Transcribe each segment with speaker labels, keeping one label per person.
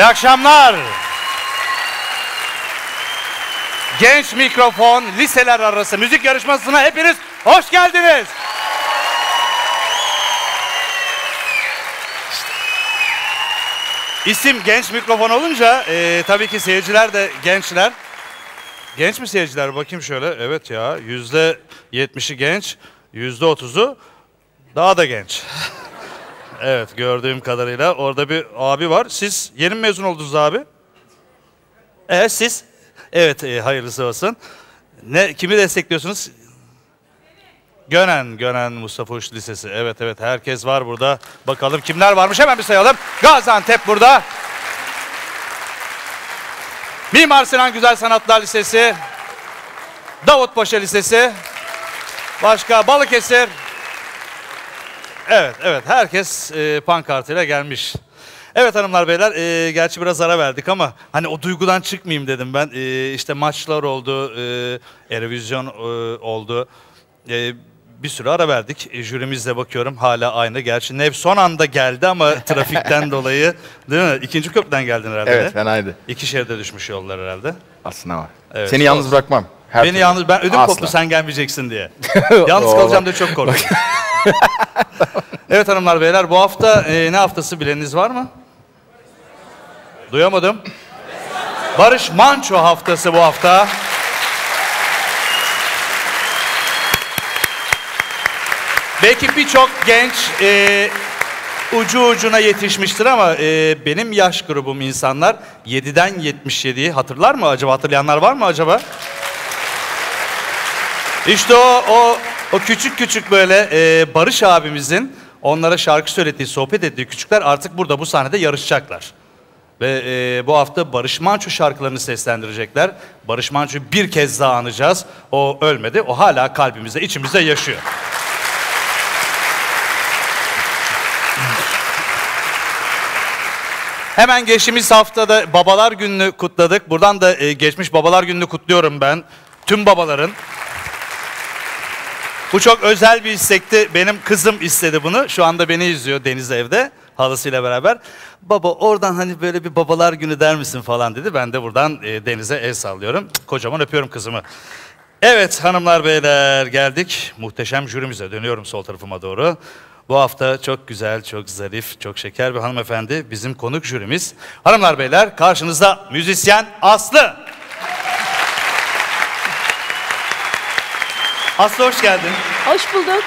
Speaker 1: İyi akşamlar. Genç Mikrofon liseler arası müzik yarışmasına hepiniz hoş geldiniz. İsim Genç Mikrofon olunca tabii ki seyirciler de gençler. Genç mi seyirciler? Bakayım şöyle. Evet ya, %70'i genç, %30'u daha da genç. Evet, gördüğüm kadarıyla orada bir abi var. Siz yeni mi mezun oldunuz abi? Siz? Evet, hayırlısı olsun. Kimi destekliyorsunuz? Gönen Mustafa Uç Lisesi. Evet, herkes var burada. Bakalım kimler varmış, hemen bir sayalım. Gaziantep burada. Mimar Sinan Güzel Sanatlar Lisesi. Davutpaşa Lisesi. Başka Balıkesir. Evet, herkes pankartıyla gelmiş. Evet hanımlar beyler, gerçi biraz ara verdik ama hani o duygudan çıkmayayım dedim ben. İşte maçlar oldu, Eurovision oldu. Bir süre ara verdik. Jürimizle bakıyorum hala aynı. Gerçi Nev son anda geldi ama trafikten dolayı, değil mi? İkinci köprüden geldin herhalde.
Speaker 2: Evet, fenaydı.
Speaker 1: İki şeride düşmüş yollar herhalde.
Speaker 2: Aslında var.
Speaker 1: Evet,
Speaker 2: seni yalnız bırakmam.
Speaker 1: Beni yalnız, ben ödüm koptu sen gelmeyeceksin diye. Yalnız kalacağım diye çok korktum. Evet hanımlar beyler, bu hafta ne haftası bileniniz var mı? Duyamadım. Barış Manço haftası bu hafta. Belki birçok genç ucu ucuna yetişmiştir ama benim yaş grubum insanlar 7'den 77'yi hatırlar mı acaba? Hatırlayanlar var mı acaba? İşte o küçük böyle Barış abimizin onlara şarkı söylediği, sohbet ettiği küçükler artık burada bu sahnede yarışacaklar. Ve bu hafta Barış Manço şarkılarını seslendirecekler. Barış Manço'yu bir kez daha anacağız. O ölmedi, o hala kalbimizde, içimizde yaşıyor. Hemen geçtiğimiz haftada Babalar Günü'nü kutladık. Buradan da geçmiş Babalar Günü'nü kutluyorum ben. Tüm babaların. Bu çok özel bir istekti. Benim kızım istedi bunu. Şu anda beni izliyor Deniz evde. Halısıyla beraber. Baba oradan hani böyle bir Babalar Günü der misin falan dedi. Ben de buradan Deniz'e el sallıyorum. Kocaman öpüyorum kızımı. Evet hanımlar beyler, geldik muhteşem jürimize. Dönüyorum sol tarafıma doğru. Bu hafta çok güzel, çok zarif, çok şeker bir hanımefendi bizim konuk jürimiz. Hanımlar beyler, karşınızda müzisyen Aslı. Aslı hoş geldin.
Speaker 3: Hoş bulduk.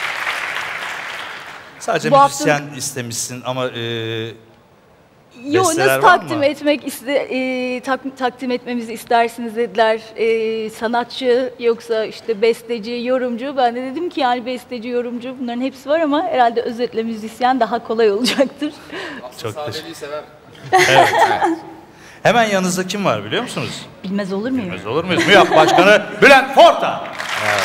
Speaker 1: Sadece
Speaker 3: Bu
Speaker 1: müzisyen
Speaker 3: hafta...
Speaker 1: istemişsin ama
Speaker 3: Yo,
Speaker 1: besteler
Speaker 3: nasıl
Speaker 1: var
Speaker 3: takdim
Speaker 1: mı?
Speaker 3: takdim etmemizi istersiniz dediler. Sanatçı yoksa işte besteci, yorumcu. Ben de dedim ki yani besteci, yorumcu bunların hepsi var ama herhalde özetle müzisyen daha kolay olacaktır.
Speaker 1: Çok teşekkür ederim. Evet. Hemen yanınızda kim var biliyor musunuz?
Speaker 3: Bilmez olur muyum?
Speaker 1: Bilmez olur muyuz? MÜYAP Başkanı Bülent Forta. Evet.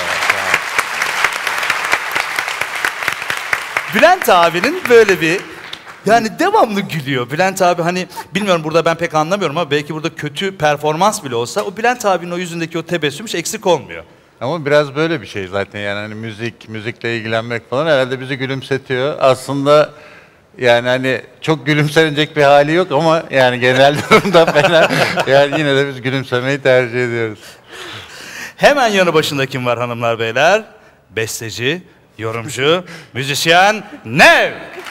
Speaker 1: Bülent abinin böyle bir, yani devamlı gülüyor. Bülent abi hani bilmiyorum, burada ben pek anlamıyorum ama belki burada kötü performans bile olsa o Bülent abinin o yüzündeki o tebessüm hiç eksik olmuyor.
Speaker 4: Ama biraz böyle bir şey zaten, yani hani müzikle ilgilenmek falan herhalde bizi gülümsetiyor. Aslında yani hani çok gülümsenecek bir hali yok ama yani genel durumda fena. Yani yine de biz gülümsemeyi tercih ediyoruz.
Speaker 1: Hemen yanı başında kim var hanımlar beyler? Besteci, yorumcu, müzisyen Nev.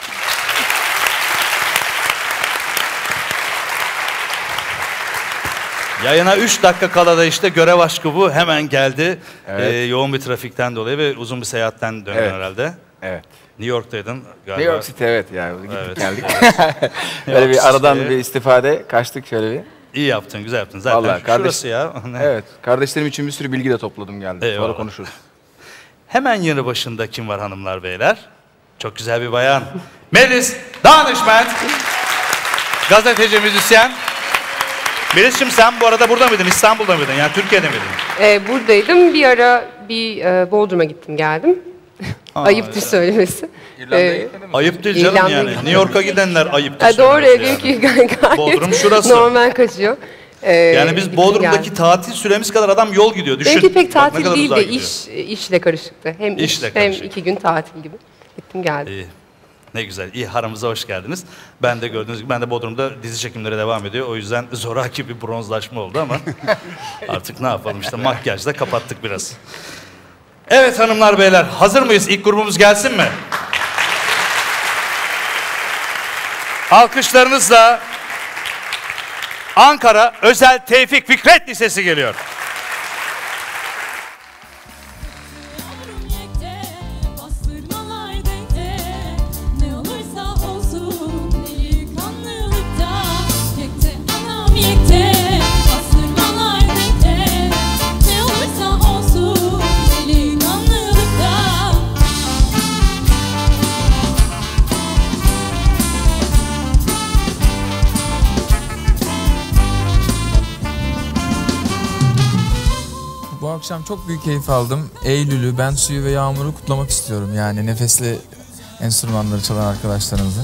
Speaker 1: Yayına 3 dakika kala da işte görev aşkı bu hemen geldi.
Speaker 2: Evet.
Speaker 1: Yoğun bir trafikten dolayı ve uzun bir seyahatten döndün herhalde.
Speaker 2: Evet.
Speaker 1: New York'taydın galiba.
Speaker 2: New York City, evet yani gittik
Speaker 1: Evet.
Speaker 2: geldik. Böyle bir aradan bir istifade kaçtık şöyle bir.
Speaker 1: İyi yaptın, güzel yaptın. Zaten
Speaker 2: vallahi,
Speaker 1: şurası ya.
Speaker 2: Evet, kardeşlerim için bir sürü bilgi de topladım geldim.
Speaker 1: Eyvallah.
Speaker 2: Sonra konuşuruz.
Speaker 1: Hemen yanı başında kim var hanımlar beyler? Çok güzel bir bayan. Melis Danışment. Gazeteci, müzisyen. Melis'ciğim sen bu arada burada mıydın? İstanbul'da mıydın? Yani Türkiye'de miydin?
Speaker 5: Buradaydım. Bir ara Bodrum'a gittim geldim. Ayıptır söylemesi.
Speaker 1: Ayıp değil canım
Speaker 5: İrlanda'ya
Speaker 1: yani.
Speaker 5: gittim.
Speaker 1: New York'a gidenler ayıptır
Speaker 5: Doğru,
Speaker 1: söylemesi
Speaker 5: benimki
Speaker 1: yani.
Speaker 5: gayet
Speaker 1: Bodrum şurası.
Speaker 5: normal kaçıyor.
Speaker 1: Yani biz
Speaker 5: Gittim
Speaker 1: Bodrum'daki
Speaker 5: geldim.
Speaker 1: tatil süremiz kadar adam yol gidiyor. Düşün.
Speaker 5: Benimki pek
Speaker 1: Bak ne
Speaker 5: tatil
Speaker 1: kadar
Speaker 5: değil
Speaker 1: uzağa
Speaker 5: de
Speaker 1: gidiyor.
Speaker 5: işle karışıktı. Hem
Speaker 1: İşle
Speaker 5: iş hem
Speaker 1: karışık.
Speaker 5: 2 gün tatil gibi. Gittim geldim.
Speaker 1: İyi. ne güzel. İyi, aramıza hoş geldiniz. Ben de gördüğünüz gibi ben de Bodrum'da dizi çekimleri devam ediyor. O yüzden zoraki bir bronzlaşma oldu ama artık ne yapalım işte makyajla kapattık biraz. Evet hanımlar beyler, hazır mıyız? İlk grubumuz gelsin mi? Alkışlarınızla Ankara Özel Tevfik Fikret Lisesi geliyor.
Speaker 6: Bu akşam çok büyük keyif aldım. Eylül'ü, Ben Suyu ve Yağmur'u kutlamak istiyorum. Yani nefesli enstrümanları çalan arkadaşlarımızı.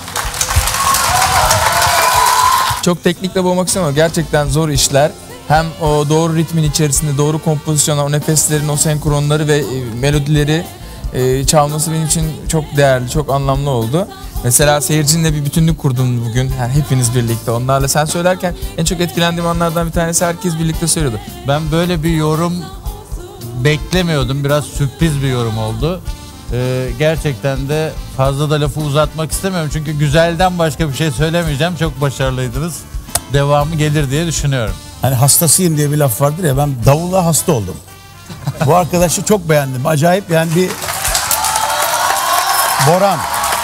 Speaker 6: Çok teknikle boğmak istemiyorum. Gerçekten zor işler. Hem o doğru ritmin içerisinde doğru kompozisyonlar, o nefeslerin, o senkronları ve melodileri çalması benim için çok değerli, çok anlamlı oldu. Mesela seyircinle bir bütünlük kurdum bugün. Yani hepiniz birlikte onlarla. Sen söylerken en çok etkilendiğim anlardan bir tanesi herkes birlikte söylüyordu.
Speaker 4: Ben böyle bir yorum beklemiyordum. Biraz sürpriz bir yorum oldu. Gerçekten de fazla da lafı uzatmak istemiyorum. Çünkü güzelden başka bir şey söylemeyeceğim. Çok başarılıydınız. Devamı gelir diye düşünüyorum.
Speaker 7: Hani hastasıyım diye bir laf vardır ya, ben davulla hasta oldum. Bu arkadaşı çok beğendim. Acayip yani bir Boran.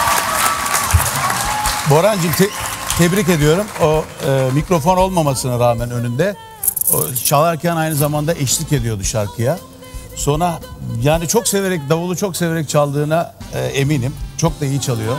Speaker 7: Borancığım tebrik ediyorum. O mikrofon olmamasına rağmen önünde o çalarken aynı zamanda eşlik ediyordu şarkıya. Sonra yani çok severek, davulu çok severek çaldığına eminim. Çok da iyi çalıyor.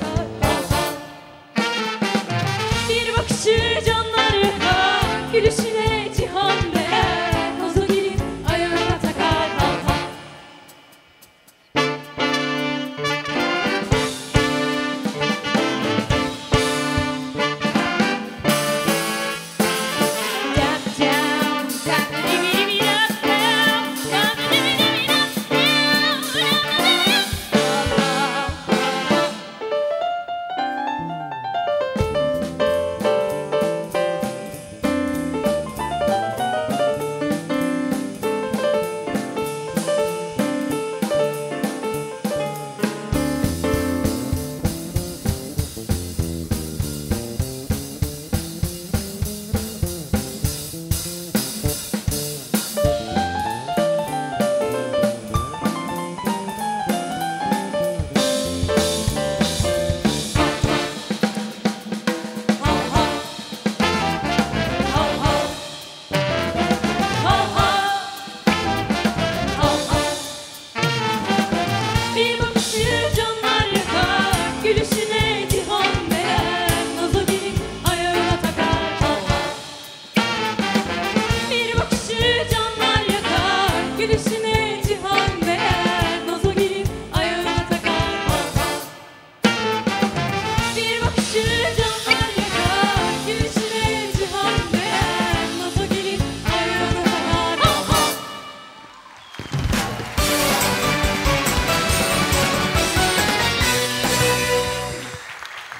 Speaker 8: Gülüşüne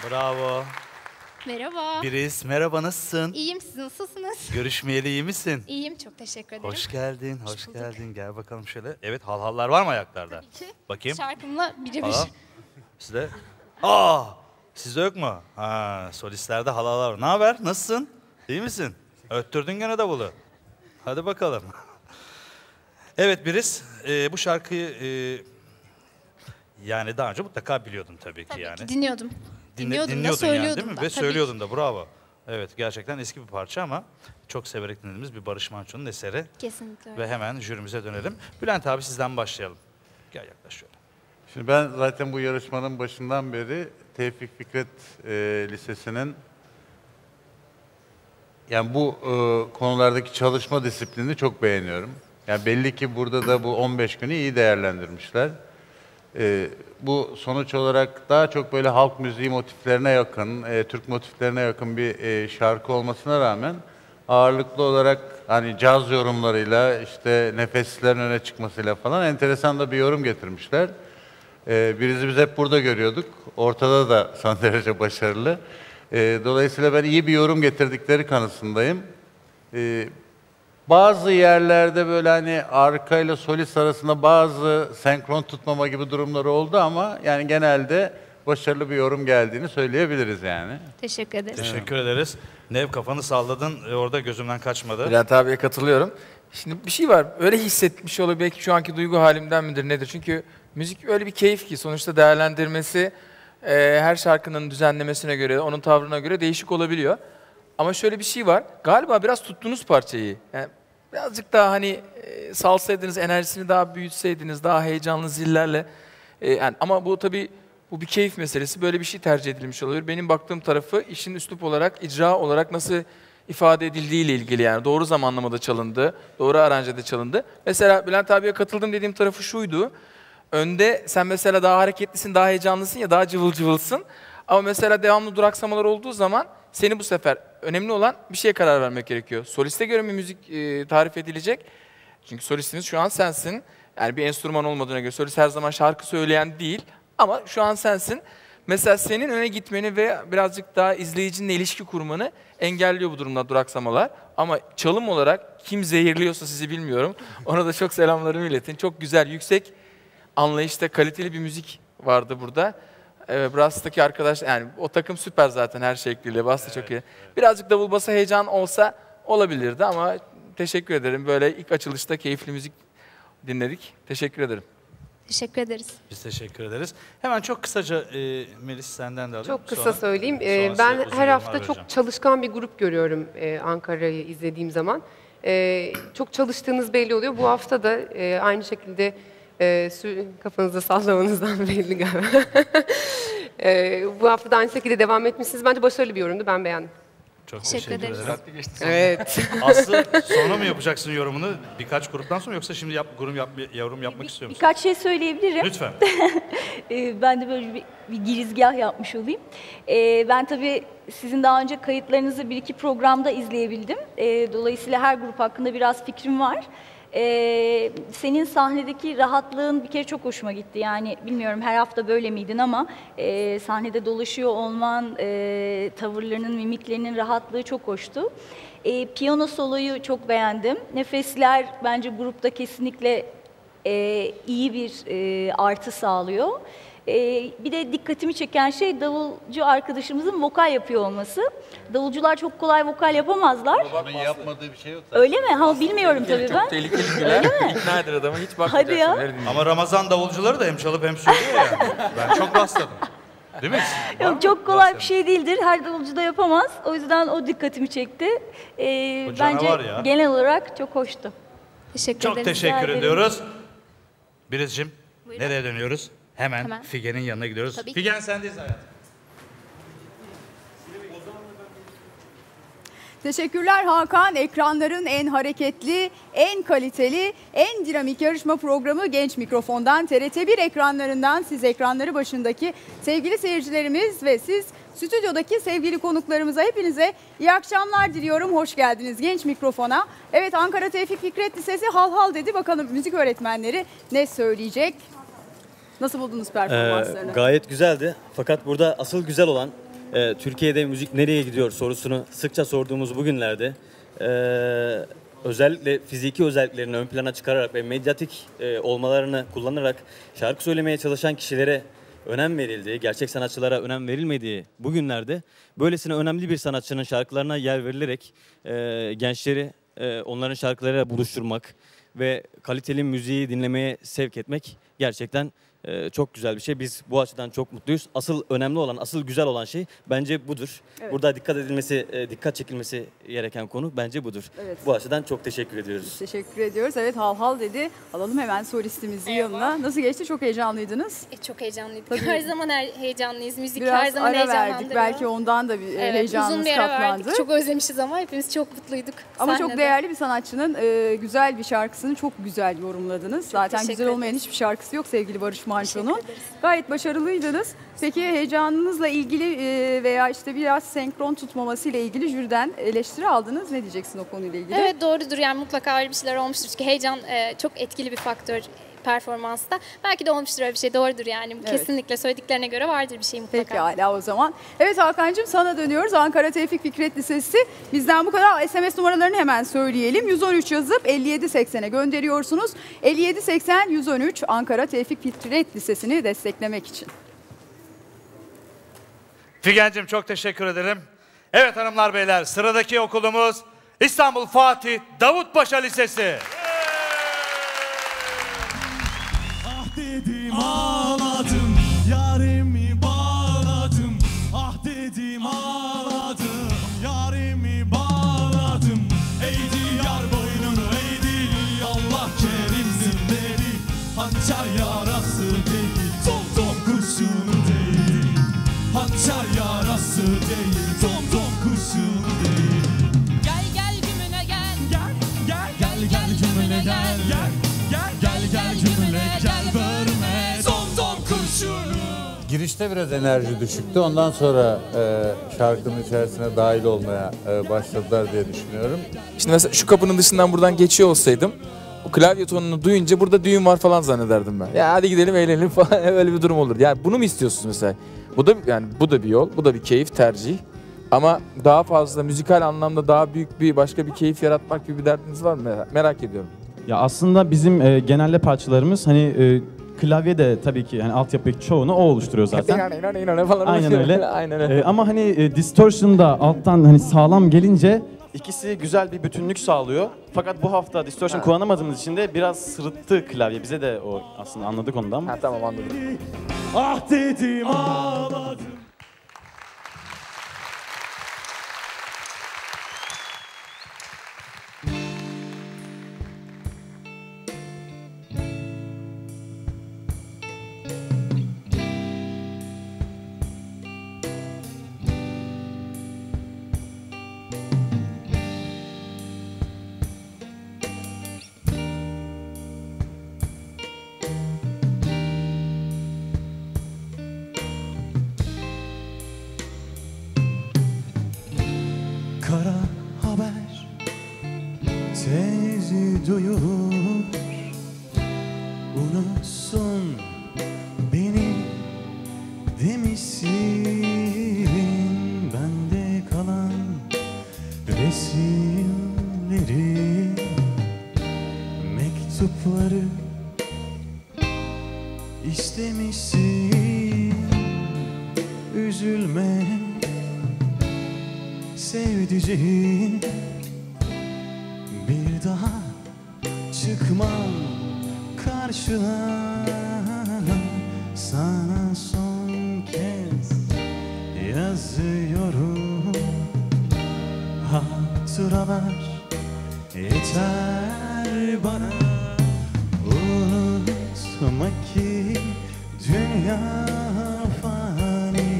Speaker 1: Bravo.
Speaker 8: Merhaba.
Speaker 1: Biriz, merhaba, nasılsın?
Speaker 8: İyiyim, siz nasılsınız?
Speaker 1: Görüşmeyeli iyi misin?
Speaker 8: İyiyim, çok teşekkür ederim.
Speaker 1: Hoş geldin,
Speaker 8: Hoş
Speaker 1: hoş
Speaker 8: bulduk.
Speaker 1: geldin. Gel bakalım şöyle. Evet, halhallar var mı ayaklarda?
Speaker 8: Tabii ki.
Speaker 1: Bakayım.
Speaker 8: Şarkımla birebir.
Speaker 1: Hala. Sizde? Aa! Sizde yok mu? Ha, solistlerde halalar var. Ne haber? Nasılsın? İyi misin? Öttürdün gene davulu. Hadi bakalım. Evet Biriz, bu şarkıyı yani daha önce mutlaka biliyordun tabii ki
Speaker 8: Tabii
Speaker 1: yani.
Speaker 8: ki dinliyordum. Dinliyordum da
Speaker 1: Dinliyordun
Speaker 8: söylüyordum
Speaker 1: yani değil mi?
Speaker 8: da.
Speaker 1: Ve
Speaker 8: Tabii
Speaker 1: söylüyordun
Speaker 8: ki.
Speaker 1: da, bravo. Evet, gerçekten eski bir parça ama çok severek dinlediğimiz bir Barış Manço'nun eseri.
Speaker 8: Kesinlikle öyle.
Speaker 1: Ve hemen jürimize dönelim. Bülent abi, sizden başlayalım. Gel yaklaş şöyle.
Speaker 4: Şimdi ben zaten bu yarışmanın başından beri Tevfik Fikret Lisesi'nin yani bu konulardaki çalışma disiplinini çok beğeniyorum. Yani belli ki burada da bu 15 günü iyi değerlendirmişler. Bu sonuç olarak daha çok böyle halk müziği motiflerine yakın, Türk motiflerine yakın bir şarkı olmasına rağmen ağırlıklı olarak hani caz yorumlarıyla, işte nefeslerin öne çıkmasıyla falan enteresan da bir yorum getirmişler. Birizi biz hep burada görüyorduk. Ortada da son derece başarılı. Dolayısıyla ben iyi bir yorum getirdikleri kanısındayım. Bazı yerlerde böyle hani arkayla solist arasında bazı senkron tutmama gibi durumları oldu ama yani genelde başarılı bir yorum geldiğini söyleyebiliriz yani.
Speaker 8: Teşekkür ederim.
Speaker 1: Teşekkür ederiz. Nev, kafanı salladın, orada gözümden kaçmadı.
Speaker 2: Bülent abiye katılıyorum. Şimdi bir şey var, öyle hissetmiş oluyor, belki şu anki duygu halimden midir nedir? Çünkü müzik öyle bir keyif ki sonuçta değerlendirmesi her şarkının düzenlemesine göre, onun tavrına göre değişik olabiliyor. Ama şöyle bir şey var, galiba biraz tuttunuz parçayı. Yani birazcık daha hani salsaydınız, enerjisini daha büyütseydiniz, daha heyecanlı zillerle. Yani ama bu tabii bu bir keyif meselesi, böyle bir şey tercih edilmiş olabilir. Benim baktığım tarafı işin üslup olarak, icra olarak nasıl ifade edildiği ile ilgili, yani doğru zamanlamada çalındı, doğru aranjede çalındı. Mesela Bülent abiye katıldım dediğim tarafı şuydu. Önde sen mesela daha hareketlisin, daha heyecanlısın ya, daha cıvıl cıvılsın. Ama mesela devamlı duraksamalar olduğu zaman seni bu sefer önemli olan bir şeye karar vermek gerekiyor. Soliste göre mi müzik tarif edilecek? Çünkü solistimiz şu an sensin. Yani bir enstrüman olmadığına göre solist her zaman şarkı söyleyen değil. Ama şu an sensin. Mesela senin öne gitmeni ve birazcık daha izleyicinle ilişki kurmanı engelliyor bu durumda duraksamalar. Ama çalım olarak kim zehirliyorsa sizi bilmiyorum. Ona da çok selamlarımı iletin. Çok güzel, yüksek anlayışta kaliteli bir müzik vardı burada. Brass'taki arkadaş, yani o takım süper zaten her şekliyle. Bass da çok iyi. Birazcık davul basa heyecan olsa olabilirdi ama teşekkür ederim. Böyle ilk açılışta keyifli müzik dinledik. Teşekkür ederim.
Speaker 8: Teşekkür ederiz.
Speaker 1: Biz teşekkür ederiz. Hemen çok kısaca Melis senden de alayım.
Speaker 5: Çok kısa
Speaker 1: Sonra-
Speaker 5: söyleyeyim.
Speaker 1: sonra
Speaker 5: Ben
Speaker 1: size uzun
Speaker 5: her hafta
Speaker 1: yorumlar
Speaker 5: çok
Speaker 1: vereceğim.
Speaker 5: çalışkan bir grup görüyorum Ankara'yı izlediğim zaman. Çok çalıştığınız belli oluyor. Bu hafta da aynı şekilde kafanızda sallamanızdan belli galiba. Bu hafta da aynı şekilde devam etmişsiniz. Bence başarılı bir yorumdu. Ben beğendim.
Speaker 1: Çok
Speaker 8: Teşekkür
Speaker 1: teşekkür
Speaker 8: ederiz.
Speaker 1: ederim.
Speaker 5: Evet.
Speaker 1: Aslı, sonra mı yapacaksın yorumunu birkaç gruptan sonra, yoksa şimdi yorum yapmak istiyor musun?
Speaker 3: Birkaç şey söyleyebilirim.
Speaker 1: Lütfen.
Speaker 3: Ben de böyle bir girizgah yapmış olayım. Ben tabii sizin daha önce kayıtlarınızı bir iki programda izleyebildim. Dolayısıyla her grup hakkında biraz fikrim var. Senin sahnedeki rahatlığın bir kere çok hoşuma gitti. Yani bilmiyorum her hafta böyle miydin ama sahnede dolaşıyor olman, tavırlarının, mimiklerinin rahatlığı çok hoştu. Piyano soloyu çok beğendim. Nefesler bence grupta kesinlikle iyi bir artı sağlıyor. Bir de dikkatimi çeken şey davulcu arkadaşımızın vokal yapıyor olması. Davulcular çok kolay vokal yapamazlar.
Speaker 4: Onun yapmadığı bir şey yok zaten.
Speaker 3: Öyle mi? Ha bilmiyorum tabii ben.
Speaker 2: Çok tehlikeli güler. İkna eder adamı, hiç bakmayacaksın.
Speaker 3: ya.
Speaker 2: nereden dinleyeceksin.
Speaker 1: Ama Ramazan davulcuları da hem çalıp hem söylüyor ya. Ben çok rastladım. Değil mi? Var mı?
Speaker 3: Yok, çok kolay bir
Speaker 1: Rastladın.
Speaker 3: şey değildir. Her davulcu da yapamaz. O yüzden o dikkatimi çekti.
Speaker 1: O
Speaker 3: Bence
Speaker 1: canavar ya.
Speaker 3: genel olarak çok hoştu.
Speaker 8: Teşekkür
Speaker 1: Çok
Speaker 8: ederiz.
Speaker 1: teşekkür
Speaker 3: ederim.
Speaker 1: ediyoruz. Birizciğim,
Speaker 8: Buyurun.
Speaker 1: nereye dönüyoruz? Hemen
Speaker 8: Hemen.
Speaker 1: Figen'in yanına gidiyoruz.
Speaker 8: Tabii ki.
Speaker 1: Figen, sendeyiz hayatım.
Speaker 9: Teşekkürler Hakan. Ekranların en hareketli, en kaliteli, en dinamik yarışma programı Genç Mikrofon'dan, TRT1 ekranlarından siz ekranları başındaki sevgili seyircilerimiz ve siz stüdyodaki sevgili konuklarımıza hepinize iyi akşamlar diliyorum. Hoş geldiniz Genç Mikrofon'a. Evet, Ankara Tevfik Fikret Lisesi hal hal dedi. Bakalım müzik öğretmenleri ne söyleyecek? Nasıl buldunuz performanslarını?
Speaker 10: Gayet güzeldi. Fakat burada asıl güzel olan Türkiye'de müzik nereye gidiyor sorusunu sıkça sorduğumuz bu günlerde özellikle fiziki özelliklerini ön plana çıkararak ve medyatik olmalarını kullanarak şarkı söylemeye çalışan kişilere önem verildiği, gerçek sanatçılara önem verilmediği bu günlerde böylesine önemli bir sanatçının şarkılarına yer verilerek gençleri onların şarkılarıyla buluşturmak ve kaliteli müziği dinlemeye sevk etmek gerçekten çok güzel bir şey. Biz bu açıdan çok mutluyuz. Asıl önemli olan, asıl güzel olan şey bence budur. Evet. Burada dikkat çekilmesi gereken konu bence budur. Evet. Bu açıdan çok teşekkür ediyoruz.
Speaker 9: Teşekkür ediyoruz. Evet, hal hal dedi. Alalım hemen solistimizi yanına. Nasıl geçti? Çok heyecanlıydınız.
Speaker 11: Çok heyecanlıydık.
Speaker 9: Tabii.
Speaker 11: Her zaman heyecanlıyız. Müzik
Speaker 9: biraz
Speaker 11: her zaman heyecanlandırıyor.
Speaker 9: verdik. Belki ondan da bir heyecanımız
Speaker 11: uzun bir ara
Speaker 9: katlandı.
Speaker 11: Verdik. Çok özlemişiz ama hepimiz çok mutluyduk.
Speaker 9: Ama
Speaker 11: sahnede.
Speaker 9: çok değerli bir sanatçının güzel bir şarkısını çok güzel yorumladınız. Zaten güzel olmayan hiçbir şarkısı yok sevgili Barış Manço'nun. Gayet başarılıydınız. Peki heyecanınızla ilgili veya işte biraz senkron tutmaması ile ilgili jüriden eleştiri aldınız. Ne diyeceksin o konuyla ilgili?
Speaker 11: Evet, doğrudur. Yani mutlaka öyle bir şeyler olmuştur. Çünkü heyecan çok etkili bir faktör performansta. Belki de olmuştur öyle bir şey. Doğrudur yani. Evet. Kesinlikle söylediklerine göre vardır bir şey mutlaka.
Speaker 9: Peki hala o zaman. Evet Hakan'cığım, sana dönüyoruz. Ankara Tevfik Fikret Lisesi. Bizden bu kadar. SMS numaralarını hemen söyleyelim. 113 yazıp 5780'e gönderiyorsunuz. 5780 113 Ankara Tevfik Fikret Lisesi'ni desteklemek için.
Speaker 1: Figen'cim çok teşekkür ederim. Evet hanımlar beyler, sıradaki okulumuz İstanbul Fatih Davutpaşa Lisesi.
Speaker 12: Ah dedim ağladım, yarimi bağladım. Ah dedim ağladım, yarimi bağladım. Eğdi yar boynunu eğdi, Allah kerimsin dedi. Hançer yarası değil, tom tom kurşunu değil. Hançer yarası değil, tom tom kurşunu değil.
Speaker 13: Gel gel gümüne gel,
Speaker 12: Gel gel cümle gel, gel cümle gel verme tom tom kurşunu.
Speaker 4: Girişte biraz enerji düşüktü. Ondan sonra şarkının içerisine dahil olmaya başladılar diye düşünüyorum.
Speaker 6: Şimdi mesela şu kapının dışından buradan geçiyor olsaydım o klavye tonunu duyunca burada düğün var falan zannederdim ben. Ya hadi gidelim eğlenelim falan, öyle bir durum olur. Yani bunu mu istiyorsunuz mesela? Bu da bir yol, bu da bir keyif, tercih. Ama daha fazla müzikal anlamda daha büyük bir başka bir keyif yaratmak gibi bir derdiniz var mı? Merak ediyorum.
Speaker 14: Ya aslında bizim genelde parçalarımız hani klavye de tabii ki hani altyapı çoğunu o oluşturuyor zaten. Aynen öyle. Aynen öyle. Ama hani distortion da alttan hani sağlam gelince ikisi güzel bir bütünlük sağlıyor. Fakat bu hafta distortion kullanamadığımız için de biraz sırıttı klavye. Bize de o aslında anladık onu da ama.
Speaker 6: Tamam anladım.
Speaker 12: Ah dedim ağladım. Kara haber tezi duyur, unutsun beni demişsin. Bende kalan resimleri, mektupları istemişsin. Üzülme sevdiceğim, bir daha çıkmam karşına. Sana son kez yazıyorum, hatıralar yeter bana. Unutma ki dünya fani,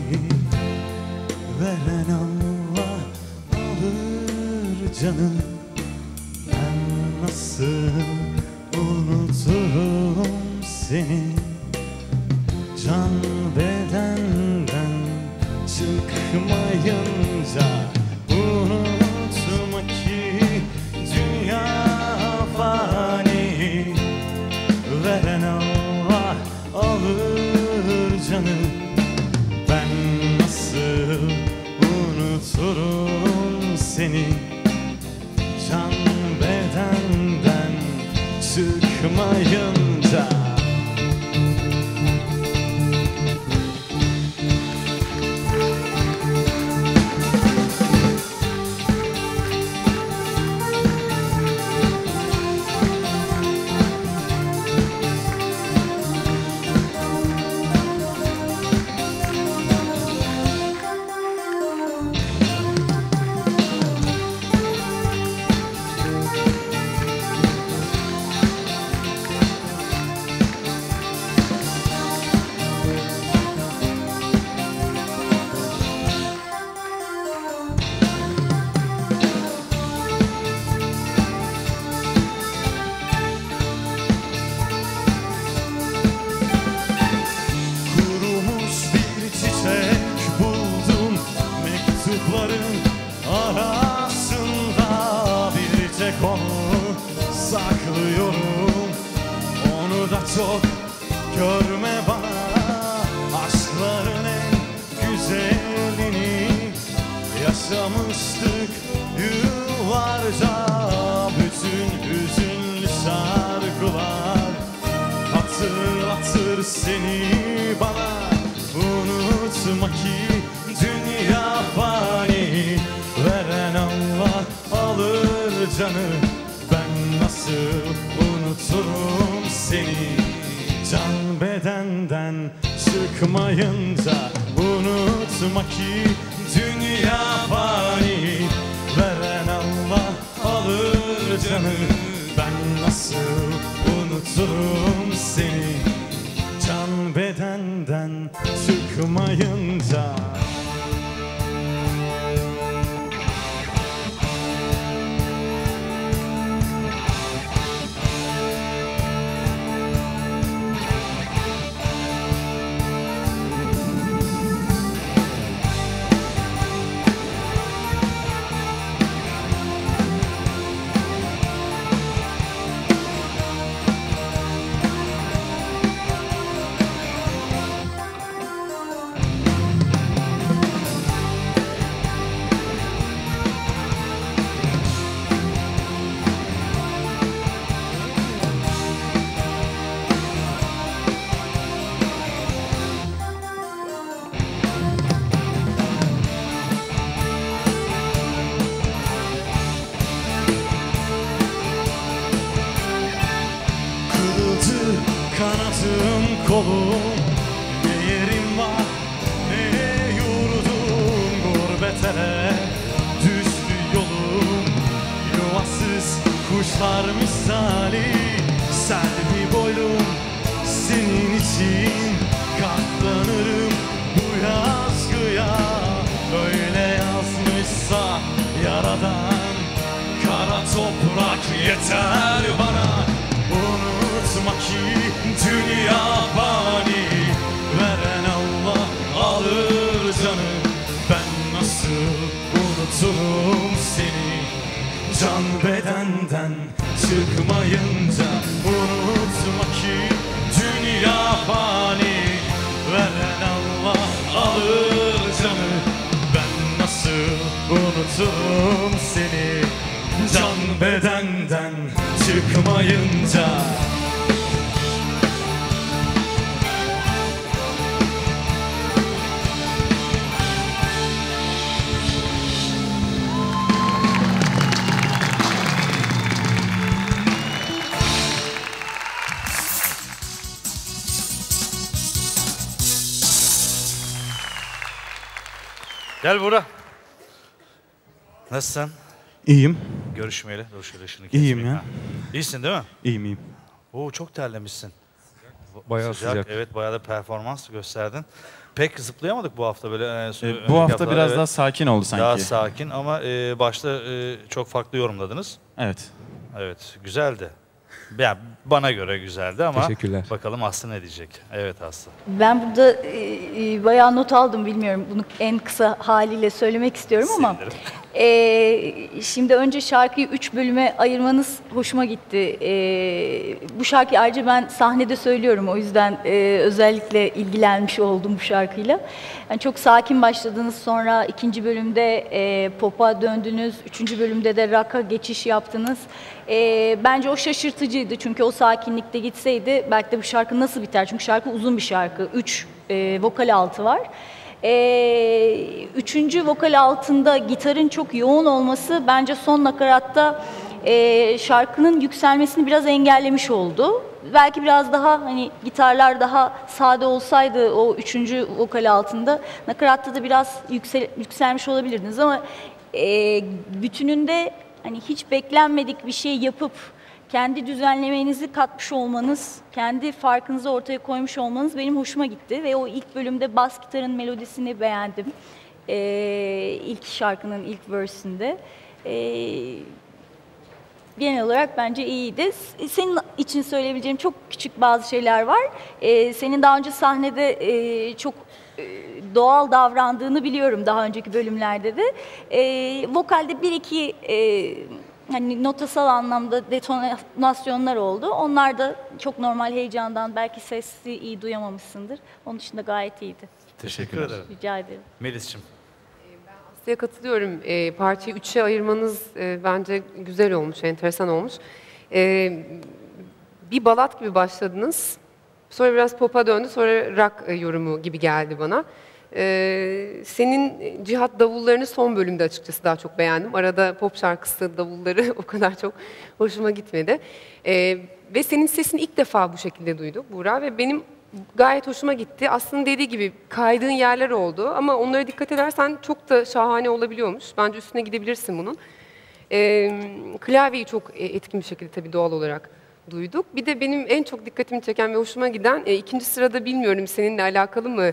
Speaker 12: veren Allah alır canım. Ben nasıl unuturum seni, can bedenden çıkmayınca. Unutma ki dünya fani, veren Allah alır canım. Ben nasıl senin can bedenden çıkmayınca. Çok görme bana aşkların en güzelini, yaşamıştık yıllarca bütün hüzünlü şarkılar hatırlatır seni bana. Unutma ki dünya fani, veren Allah alır canı. Ben nasıl unuturum seni can bedenden çıkmayınca. Unutma ki dünya fani, veren Allah alır canı. Ben nasıl unuturum seni can bedenden çıkmayınca. Kanatım kolum, ne yerim var ne yurdum. Gurbete düştü yolum, yuvasız kuşlar misali. Selvi boylum senin için katlanırım bu yazgıya. Öyle yazmışsa yaradan, kara toprak yeter bana. Unutma ki dünya fani, veren Allah alır canı. Ben nasıl unuturum seni can bedenden çıkmayınca. Unutma ki dünya fani, veren Allah alır canı. Ben nasıl unuturum seni can bedenden çıkmayınca.
Speaker 1: Gel Buğra. Nasılsın?
Speaker 14: İyiyim.
Speaker 1: Görüşmeyeli. Dur şöyle şunu
Speaker 14: İyiyim ya.
Speaker 1: İyisin değil mi?
Speaker 14: İyiyim.
Speaker 1: Oo, çok terlemişsin.
Speaker 14: Bayağı sıcak.
Speaker 1: Evet, bayağı da performans gösterdin. Pek zıplayamadık bu hafta böyle.
Speaker 14: Bu hafta biraz daha sakin oldu sanki.
Speaker 1: Daha sakin ama başta çok farklı yorumladınız.
Speaker 14: Evet.
Speaker 1: Evet, güzeldi. Yani bana göre güzeldi ama
Speaker 2: Teşekkürler.
Speaker 1: bakalım Aslı ne diyecek? Evet Aslı.
Speaker 3: Ben burada bayağı not aldım, bilmiyorum bunu en kısa haliyle söylemek istiyorum ama Şimdi önce şarkıyı 3 bölüme ayırmanız hoşuma gitti. Bu şarkıyı ayrıca ben sahnede söylüyorum. O yüzden özellikle ilgilenmiş oldum bu şarkıyla. Yani çok sakin başladınız, sonra ikinci bölümde pop'a döndünüz. Üçüncü bölümde de rock'a geçiş yaptınız. Bence o şaşırtıcıydı. Çünkü o sakinlikte gitseydi belki de bu şarkı nasıl biter? Çünkü şarkı uzun bir şarkı. 3 vokal altı var. Üçüncü vokal altında gitarın çok yoğun olması bence son nakaratta şarkının yükselmesini biraz engellemiş oldu. Belki biraz daha hani gitarlar daha sade olsaydı o üçüncü vokal altında nakaratta da biraz yükselmiş olabilirdiniz ama bütününde hani hiç beklenmedik bir şey yapıp kendi düzenlemenizi katmış olmanız, kendi farkınızı ortaya koymuş olmanız benim hoşuma gitti. Ve o ilk bölümde bas gitarın melodisini beğendim. İlk şarkının ilk verse'ünde. Genel olarak bence iyiydi. Senin için söyleyebileceğim çok küçük bazı şeyler var. Senin daha önce sahnede çok doğal davrandığını biliyorum daha önceki bölümlerde de. Vokalde bir iki hani notasal anlamda detonasyonlar oldu. Onlar da çok normal, heyecandan belki sesi iyi duyamamışsındır. Onun dışında gayet iyiydi.
Speaker 1: Teşekkür ederim.
Speaker 3: Rica ederim.
Speaker 1: Melis'ciğim.
Speaker 5: Aslı'ya katılıyorum. Parçayı 3'e ayırmanız bence güzel olmuş, enteresan olmuş. Bir balat gibi başladınız. Sonra biraz pop'a döndü, sonra rock yorumu gibi geldi bana. Senin Cihat davullarını son bölümde açıkçası daha çok beğendim. Arada pop şarkısı davulları o kadar çok hoşuma gitmedi. Ve senin sesini ilk defa bu şekilde duyduk Buğra ve benim gayet hoşuma gitti. Aslında dediği gibi kaydığın yerler oldu ama onlara dikkat edersen çok da şahane olabiliyormuş. Bence üstüne gidebilirsin bunun. Klavyeyi çok etkin bir şekilde tabii doğal olarak duyduk. Bir de benim en çok dikkatimi çeken ve hoşuma giden ikinci sırada bilmiyorum seninle alakalı mı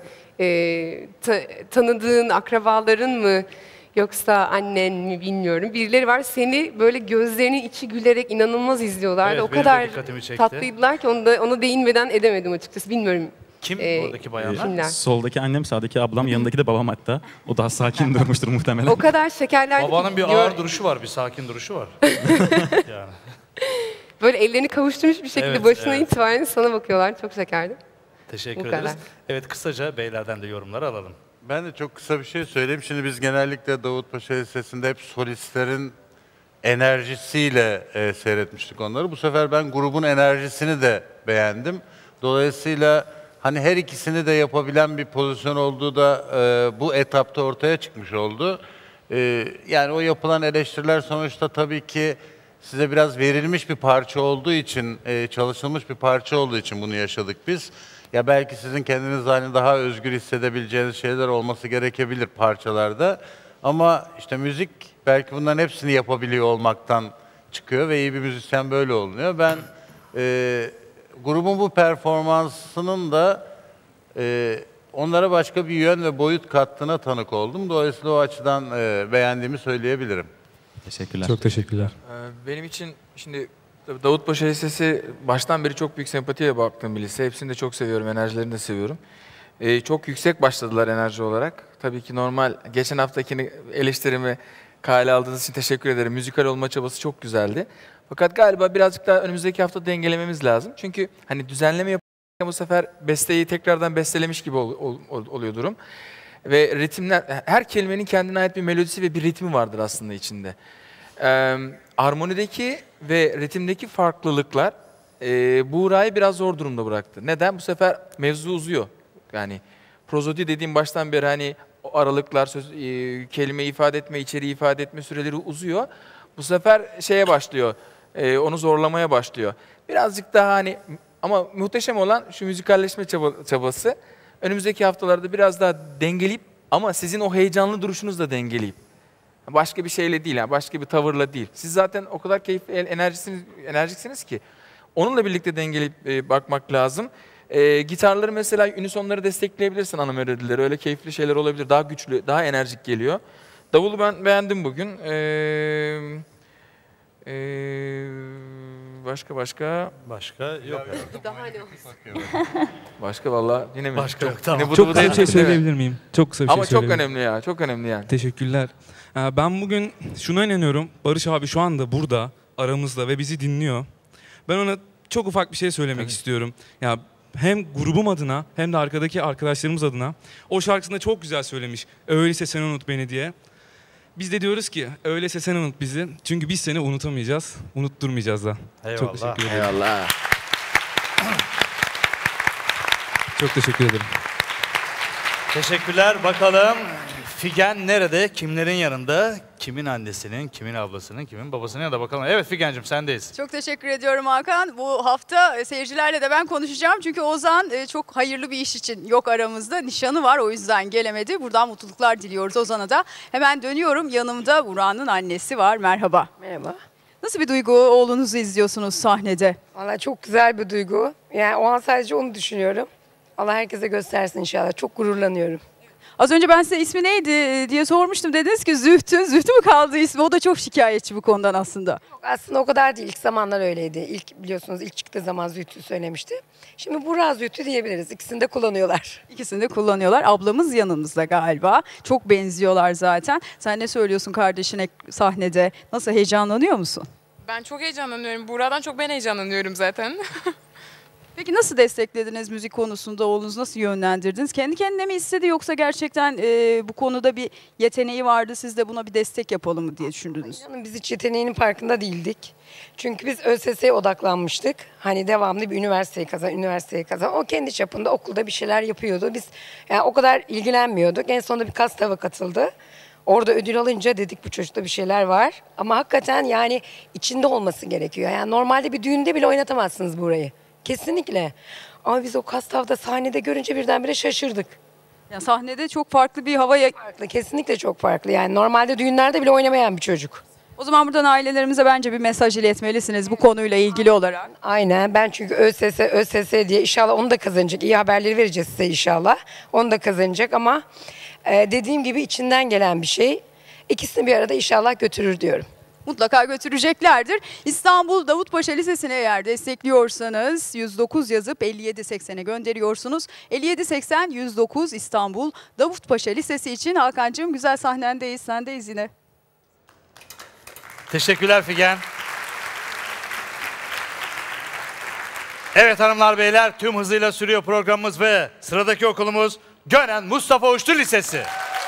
Speaker 5: tanıdığın akrabaların mı yoksa annen mi bilmiyorum. Birileri var seni böyle gözlerinin içi gülerek inanılmaz izliyorlardı.
Speaker 1: Evet,
Speaker 5: o kadar
Speaker 1: çekti.
Speaker 5: tatlıydılar ki ona değinmeden edemedim açıkçası. Bilmiyorum.
Speaker 1: Kim oradaki bayanlar?
Speaker 5: Kimler?
Speaker 14: Soldaki annem, sağdaki ablam, yanındaki de babam hatta. O daha sakin durmuştur muhtemelen.
Speaker 5: O kadar şekerlerdi ki.
Speaker 1: Babanın bir ağır duruşu var, bir sakin duruşu var. Yani.
Speaker 5: Böyle ellerini kavuşturmuş bir şekilde başına itibaren sana bakıyorlar. Çok şekerdi.
Speaker 1: Teşekkür
Speaker 5: Bu
Speaker 1: ederiz.
Speaker 5: kadar.
Speaker 1: Evet, kısaca beylerden de yorumları alalım.
Speaker 4: Ben de çok kısa bir şey söyleyeyim. Şimdi biz genellikle Davut Paşa Lisesi'nde hep solistlerin enerjisiyle seyretmiştik onları. Bu sefer ben grubun enerjisini de beğendim. Dolayısıyla hani her ikisini de yapabilen bir pozisyon olduğu da bu etapta ortaya çıkmış oldu. Yani o yapılan eleştiriler sonuçta tabii ki size biraz verilmiş bir parça olduğu için, çalışılmış bir parça olduğu için bunu yaşadık biz. Ya belki sizin kendiniz hani daha özgür hissedebileceğiniz şeyler olması gerekebilir parçalarda. Ama işte müzik belki bunların hepsini yapabiliyor olmaktan çıkıyor ve iyi bir müzisyen böyle oluyor. Ben grubun bu performansının da onlara başka bir yön ve boyut kattığına tanık oldum. Dolayısıyla o açıdan beğendiğimi söyleyebilirim.
Speaker 14: Teşekkürler.
Speaker 12: Çok teşekkürler.
Speaker 2: Benim için şimdi tabii Davutpaşa Lisesi baştan beri çok büyük sempatiyle baktığım bir lise. Hepsini de çok seviyorum, enerjilerini de seviyorum. Çok yüksek başladılar enerji olarak. Tabii ki normal, geçen haftakini eleştirimi kale aldığınız için teşekkür ederim. Müzikal olma çabası çok güzeldi. Fakat galiba birazcık daha önümüzdeki hafta dengelememiz lazım. Çünkü hani düzenleme yaparken bu sefer besteyi tekrardan bestelemiş gibi oluyor durum. Ve ritimler, her kelimenin kendine ait bir melodisi ve bir ritmi vardır aslında içinde. Armonideki ve ritimdeki farklılıklar Buğra'yı biraz zor durumda bıraktı. Neden? Bu sefer mevzu uzuyor. Yani prozodi dediğim baştan beri hani o aralıklar, kelime ifade etme, içeriği ifade etme süreleri uzuyor. Bu sefer şeye başlıyor, onu zorlamaya başlıyor. Birazcık daha hani ama muhteşem olan şu müzikalleşme çabası. Önümüzdeki haftalarda biraz daha dengeleyip ama sizin o heyecanlı duruşunuz da dengeleyip. Başka bir şeyle değil, yani başka bir tavırla değil. Siz zaten o kadar keyifli, enerjiksiniz ki onunla birlikte dengeleyip bakmak lazım. Gitarları mesela unisonları destekleyebilirsin, ana melodileri. Öyle keyifli şeyler olabilir. Daha güçlü, daha enerjik geliyor. Davulu ben beğendim bugün.
Speaker 1: Başka yok.
Speaker 5: Daha ne
Speaker 2: Başka vallahi yine mi?
Speaker 1: Başka yok, tamam.
Speaker 15: Çok kısa bir şey söyleyebilir miyim? Çok kısa bir
Speaker 2: Ama
Speaker 15: şey
Speaker 2: çok
Speaker 15: söyleyebilirim.
Speaker 2: önemli ya. Çok önemli yani.
Speaker 15: Teşekkürler. Ben bugün şuna inanıyorum. Barış abi şu anda burada aramızda ve bizi dinliyor. Ben ona çok ufak bir şey söylemek istiyorum. Ya hem grubum adına hem de arkadaki arkadaşlarımız adına. O şarkısında çok güzel söylemiş. Öyleyse sen unut beni diye. Biz de diyoruz ki öyleyse sen unut bizi. Çünkü biz seni unutamayacağız. Unutturmayacağız da.
Speaker 1: Eyvallah.
Speaker 15: Çok teşekkür ederim.
Speaker 2: Eyvallah.
Speaker 15: Çok teşekkür ederim.
Speaker 1: Teşekkürler. Bakalım Figen nerede? Kimlerin yanında? Kimin annesinin, kimin ablasının, kimin babasının yanında bakalım. Evet Figen'cim sendeyiz.
Speaker 9: Çok teşekkür ediyorum Hakan. Bu hafta seyircilerle de ben konuşacağım. Çünkü Ozan çok hayırlı bir iş için yok aramızda. Nişanı var, o yüzden gelemedi. Buradan mutluluklar diliyoruz Ozan'a da. Hemen dönüyorum. Yanımda Burak'ın annesi var. Merhaba.
Speaker 16: Merhaba.
Speaker 9: Nasıl bir duygu oğlunuzu izliyorsunuz sahnede?
Speaker 16: Vallahi çok güzel bir duygu. Yani o an sadece onu düşünüyorum. Allah herkese göstersin inşallah. Çok gururlanıyorum.
Speaker 9: Az önce ben size ismi neydi diye sormuştum. Dediniz ki Zühtü. Zühtü mü kaldı ismi? O da çok şikayetçi bu konudan aslında.
Speaker 16: Aslında o kadar değil. İlk zamanlar öyleydi. İlk biliyorsunuz ilk çıktığı zaman Zühtü söylemişti. Şimdi Burak Zühtü diyebiliriz. İkisini de kullanıyorlar.
Speaker 9: İkisini de kullanıyorlar. Ablamız yanımızda galiba. Çok benziyorlar zaten. Sen ne söylüyorsun kardeşine sahnede? Nasıl, heyecanlanıyor musun?
Speaker 17: Ben çok heyecanlanıyorum. Buğra'dan çok ben heyecanlanıyorum zaten.
Speaker 9: Peki nasıl desteklediniz müzik konusunda? Oğlunuzu nasıl yönlendirdiniz? Kendi kendine mi istedi yoksa gerçekten bu konuda bir yeteneği vardı, siz de buna bir destek yapalım mı diye düşündünüz?
Speaker 16: Yani biz hiç yeteneğinin farkında değildik. Çünkü biz ÖSS'ye odaklanmıştık. Hani devamlı bir üniversiteyi kazan. O kendi çapında okulda bir şeyler yapıyordu. Biz yani o kadar ilgilenmiyorduk. En sonunda bir Kastava katıldı. Orada ödül alınca dedik bu çocukta bir şeyler var. Ama hakikaten yani içinde olması gerekiyor. Yani normalde bir düğünde bile oynatamazsınız burayı. Kesinlikle. Ama biz o Kastav'da sahnede görünce birdenbire şaşırdık.
Speaker 9: Ya sahnede çok farklı bir hava...
Speaker 16: Farklı, kesinlikle çok farklı. Yani normalde düğünlerde bile oynamayan bir çocuk.
Speaker 9: O zaman buradan ailelerimize bence bir mesaj iletmelisiniz bu konuyla ilgili olarak.
Speaker 16: Aynen. Ben çünkü ÖSS diye inşallah onu da kazanacak. İyi haberleri vereceğiz size inşallah. Onu da kazanacak ama dediğim gibi içinden gelen bir şey. İkisini bir arada inşallah götürür diyorum.
Speaker 9: Mutlaka götüreceklerdir. İstanbul Davutpaşa Lisesi'ne eğer destekliyorsanız 109 yazıp 5780'e gönderiyorsunuz. 5780 109 İstanbul Davutpaşa Lisesi için. Hakan'cığım güzel sahnendeyiz, sendeyiz yine.
Speaker 1: Teşekkürler Figen. Evet hanımlar beyler, tüm hızıyla sürüyor programımız ve sıradaki okulumuz Gönen Mustafa Uçtu Lisesi.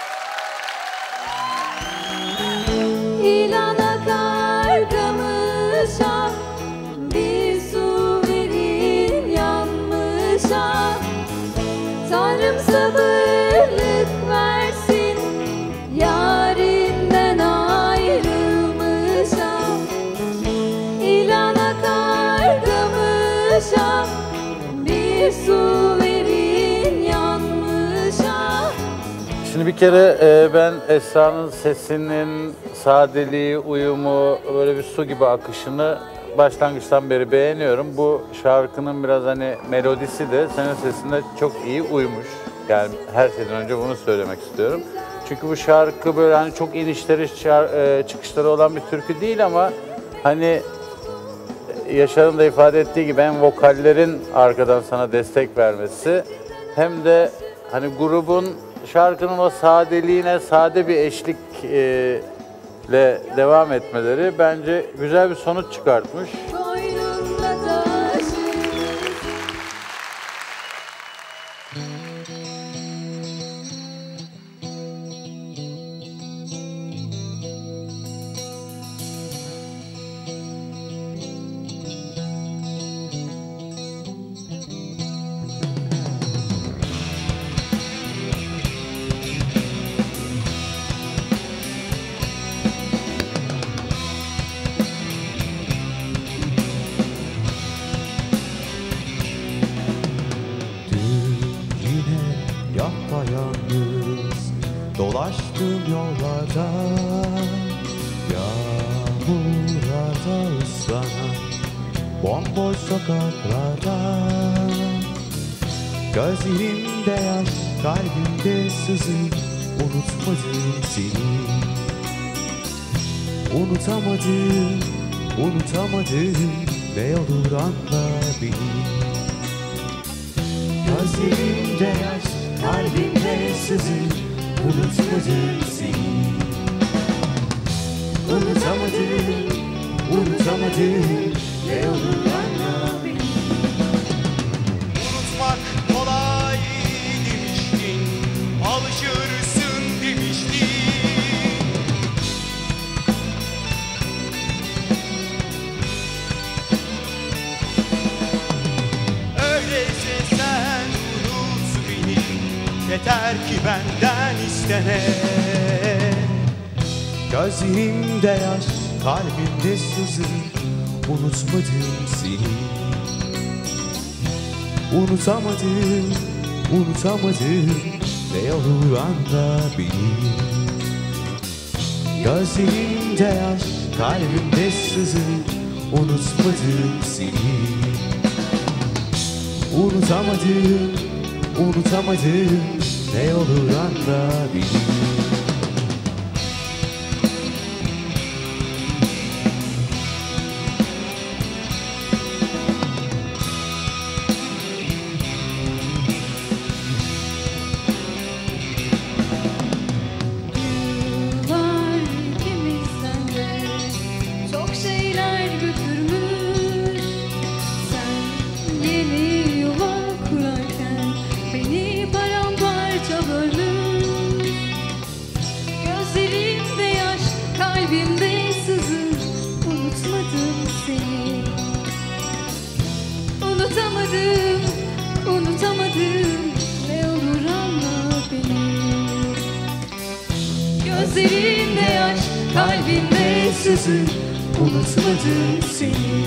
Speaker 18: İlana kargamışa, bir su verin yanmışa. Tanrım sabırlık versin, yarinden ayrılmışa. İlana kargamışa, bir su verin yanmışa.
Speaker 4: Şimdi bir kere ben Esra'nın sesinin sadeliği, uyumu, böyle bir su gibi akışını başlangıçtan beri beğeniyorum. Bu şarkının biraz hani melodisi de senin sesinde çok iyi uymuş. Yani her şeyden önce bunu söylemek istiyorum. Çünkü bu şarkı böyle hani çok inişleri, çıkışları olan bir türkü değil ama hani Yaşar'ın da ifade ettiği gibi hem vokallerin arkadan sana destek vermesi hem de hani grubun şarkının o sadeliğine sade bir eşlikle devam etmeleri bence güzel bir sonuç çıkartmış.
Speaker 18: Boynunda taşı.
Speaker 12: Yapayalnız dolaştım yollarda, yağmurlarda ıslanan bomboş sokaklarda. Gözlerimde yaş, kalbimde sızı, unutmadım seni. Unutamadım, unutamadım.
Speaker 19: ne olur anla beni. Gözlerimde yaş, kalbimde sızı, unutmadım seni. Unutamadım, unutamadım, ne olur anla beni.
Speaker 12: Unutmak kolay demiştin, alışırsın demiştin. Öyleyse sen unut beni, yeter ki benden istene.
Speaker 19: Gözlerimde yaş, kalbimde sızı, unutmadım seni. Unutamadım, unutamadım, ne olur anla beni. Gözlerimde yaş, kalbimde sızı, unutmadım seni. Unutamadım, unutamadım, ne olur anla beni.
Speaker 18: Var ikimizden de çok şeyler götürmüş. Sen yeni yuva kurarken beni paramparça bölmüş. Gözlerimde yaş, kalbimde sızı, unutmadım seni. Unutamadım, unutamadım, ne olur anla beni. Gözlerimde yaş, kalbimde sızı, unutmadım seni.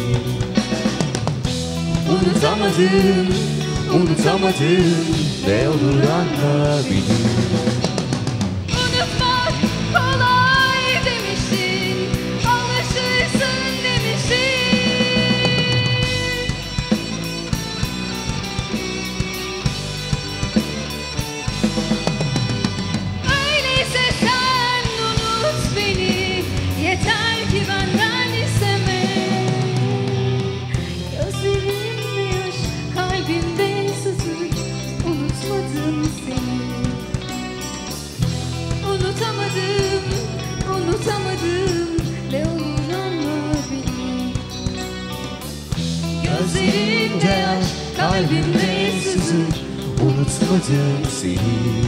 Speaker 19: Unutamadım, unutamadım, ne olur anla beni.
Speaker 18: Unutmak kolay demiştin, alışırsın demiştin. Öyleyse sen unut beni, yeter ki benden isteme. Gözlerimde yaş, kalbimde sızı, unutmadım seni. Unutamadım, unutamadım, ne olur anla beni.
Speaker 19: Gözlerimde yaş, kalbimde sızı, unutmadım seni.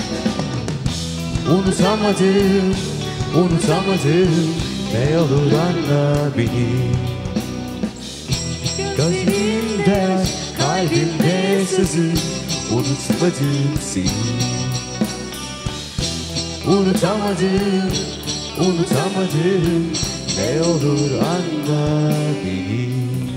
Speaker 19: Unutamadım, unutamadım, ne olur anla beni. Gözlerimde yaş, kalbimde sızı, unutmadım seni. Unutamadım, unutamadım, ne olur anla beni.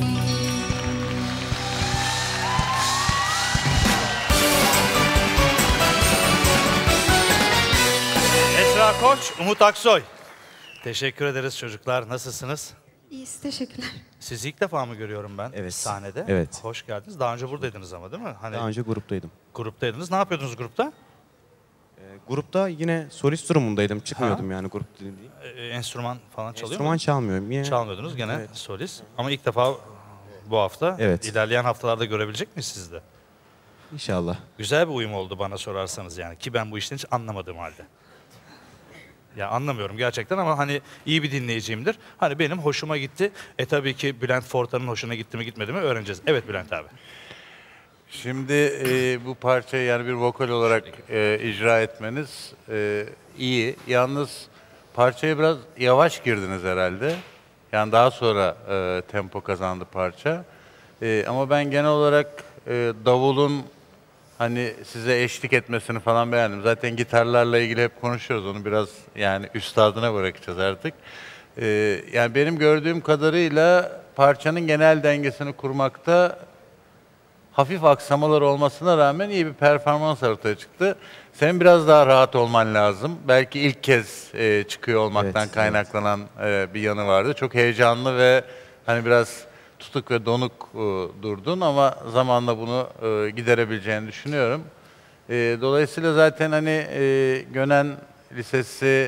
Speaker 1: Esra Koç, Umut Aksoy. Teşekkür ederiz çocuklar. Nasılsınız?
Speaker 8: İyiyiz, teşekkürler.
Speaker 1: Sizi ilk defa mı görüyorum ben
Speaker 14: Evet.
Speaker 1: sahnede?
Speaker 14: Evet.
Speaker 1: Hoş geldiniz. Daha önce buradaydınız ama değil mi? Hani
Speaker 14: Daha önce gruptaydım.
Speaker 1: gruptaydınız. Ne yapıyordunuz grupta?
Speaker 14: Grupta yine solist durumundaydım. Çıkmıyordum yani grup değil.
Speaker 1: Enstrüman falan çalıyor
Speaker 14: Enstrüman
Speaker 1: muydunuz?
Speaker 14: çalmıyorum. Yine...
Speaker 1: Çalmıyordunuz gene
Speaker 14: Evet.
Speaker 1: solist. Ama ilk defa bu hafta.
Speaker 14: Evet.
Speaker 1: İlerleyen haftalarda görebilecek miyiz siz de?
Speaker 14: İnşallah.
Speaker 1: Güzel bir uyum oldu bana sorarsanız yani. Ki ben bu işten hiç anlamadığım halde. Ya anlamıyorum gerçekten ama hani iyi bir dinleyiciyimdir. Hani benim hoşuma gitti. Tabii ki Bülent Fortan'ın hoşuna gitti mi gitmedi mi öğreneceğiz. Evet Bülent abi.
Speaker 4: Şimdi bu parçayı yani bir vokal olarak icra etmeniz iyi. Yalnız parçaya biraz yavaş girdiniz herhalde. Yani daha sonra tempo kazandı parça. Ama ben genel olarak davulun hani size eşlik etmesini falan beğendim. Zaten gitarlarla ilgili hep konuşuyoruz. Onu biraz yani üstadına bırakacağız artık. Yani benim gördüğüm kadarıyla parçanın genel dengesini kurmakta hafif aksamalar olmasına rağmen iyi bir performans ortaya çıktı. Senin biraz daha rahat olman lazım. Belki ilk kez çıkıyor olmaktan kaynaklanan bir yanı vardı. Çok heyecanlı ve hani biraz tutuk ve donuk durdun ama zamanla bunu giderebileceğini düşünüyorum. Dolayısıyla zaten hani Gönen Lisesi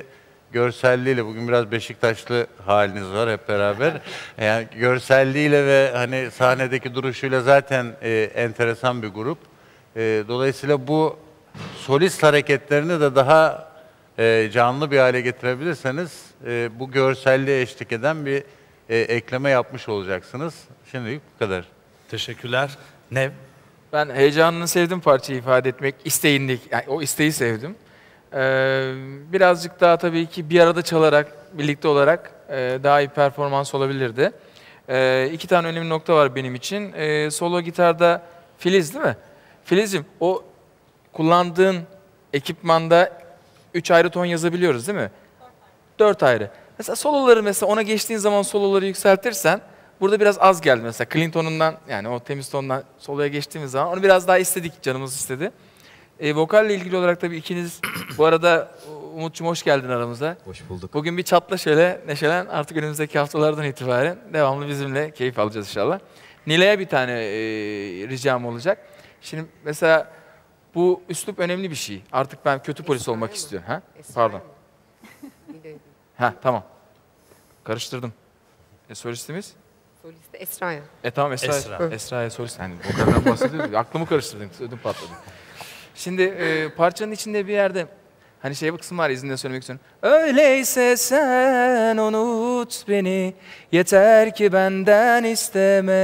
Speaker 4: görselliğiyle, bugün biraz Beşiktaşlı haliniz var hep beraber. Yani görselliğiyle ve hani sahnedeki duruşuyla zaten enteresan bir grup. Dolayısıyla bu solist hareketlerini de daha canlı bir hale getirebilirseniz bu görselliğe eşlik eden bir ekleme yapmış olacaksınız. Şimdilik bu kadar.
Speaker 1: Teşekkürler. Nev?
Speaker 2: Ben heyecanını sevdim, parçayı ifade etmek isteğindeki, yani o isteği sevdim. Birazcık daha tabii ki bir arada çalarak, birlikte olarak daha iyi performans olabilirdi. İki tane önemli nokta var benim için. Solo gitarda Filiz değil mi? Filiz'cim, o kullandığın ekipmanda 3 ayrı ton yazabiliyoruz değil mi? 4 ayrı. Mesela soloları, mesela ona geçtiğin zaman soloları yükseltirsen, burada biraz az geldi mesela. Clean tonundan, yani o temiz tondan soloya geçtiğimiz zaman onu biraz daha istedik, canımız istedi. Vokalle ilgili olarak tabii ikiniz, bu arada Umut'cum hoş geldin aramıza.
Speaker 20: Hoş bulduk.
Speaker 2: Bugün bir çatla şöyle, neşelen, artık önümüzdeki haftalardan itibaren devamlı bizimle keyif alacağız inşallah. Nilay'a bir tane ricam olacak. Şimdi mesela bu üslup önemli bir şey. Artık ben kötü polis olmak istiyorum. Ha? Pardon. Ha, tamam. Karıştırdım. Solistimiz?
Speaker 5: Solisti Esra'ya.
Speaker 2: Tamam Esra. Esra'ya solist. Yani vokalden bahsediyoruz. Aklımı karıştırdın. Ödüm patladı. Şimdi parçanın içinde bir yerde hani şey bir kısım var, izinle söylemek istiyorum. Öyleyse sen unut beni, yeter ki benden isteme.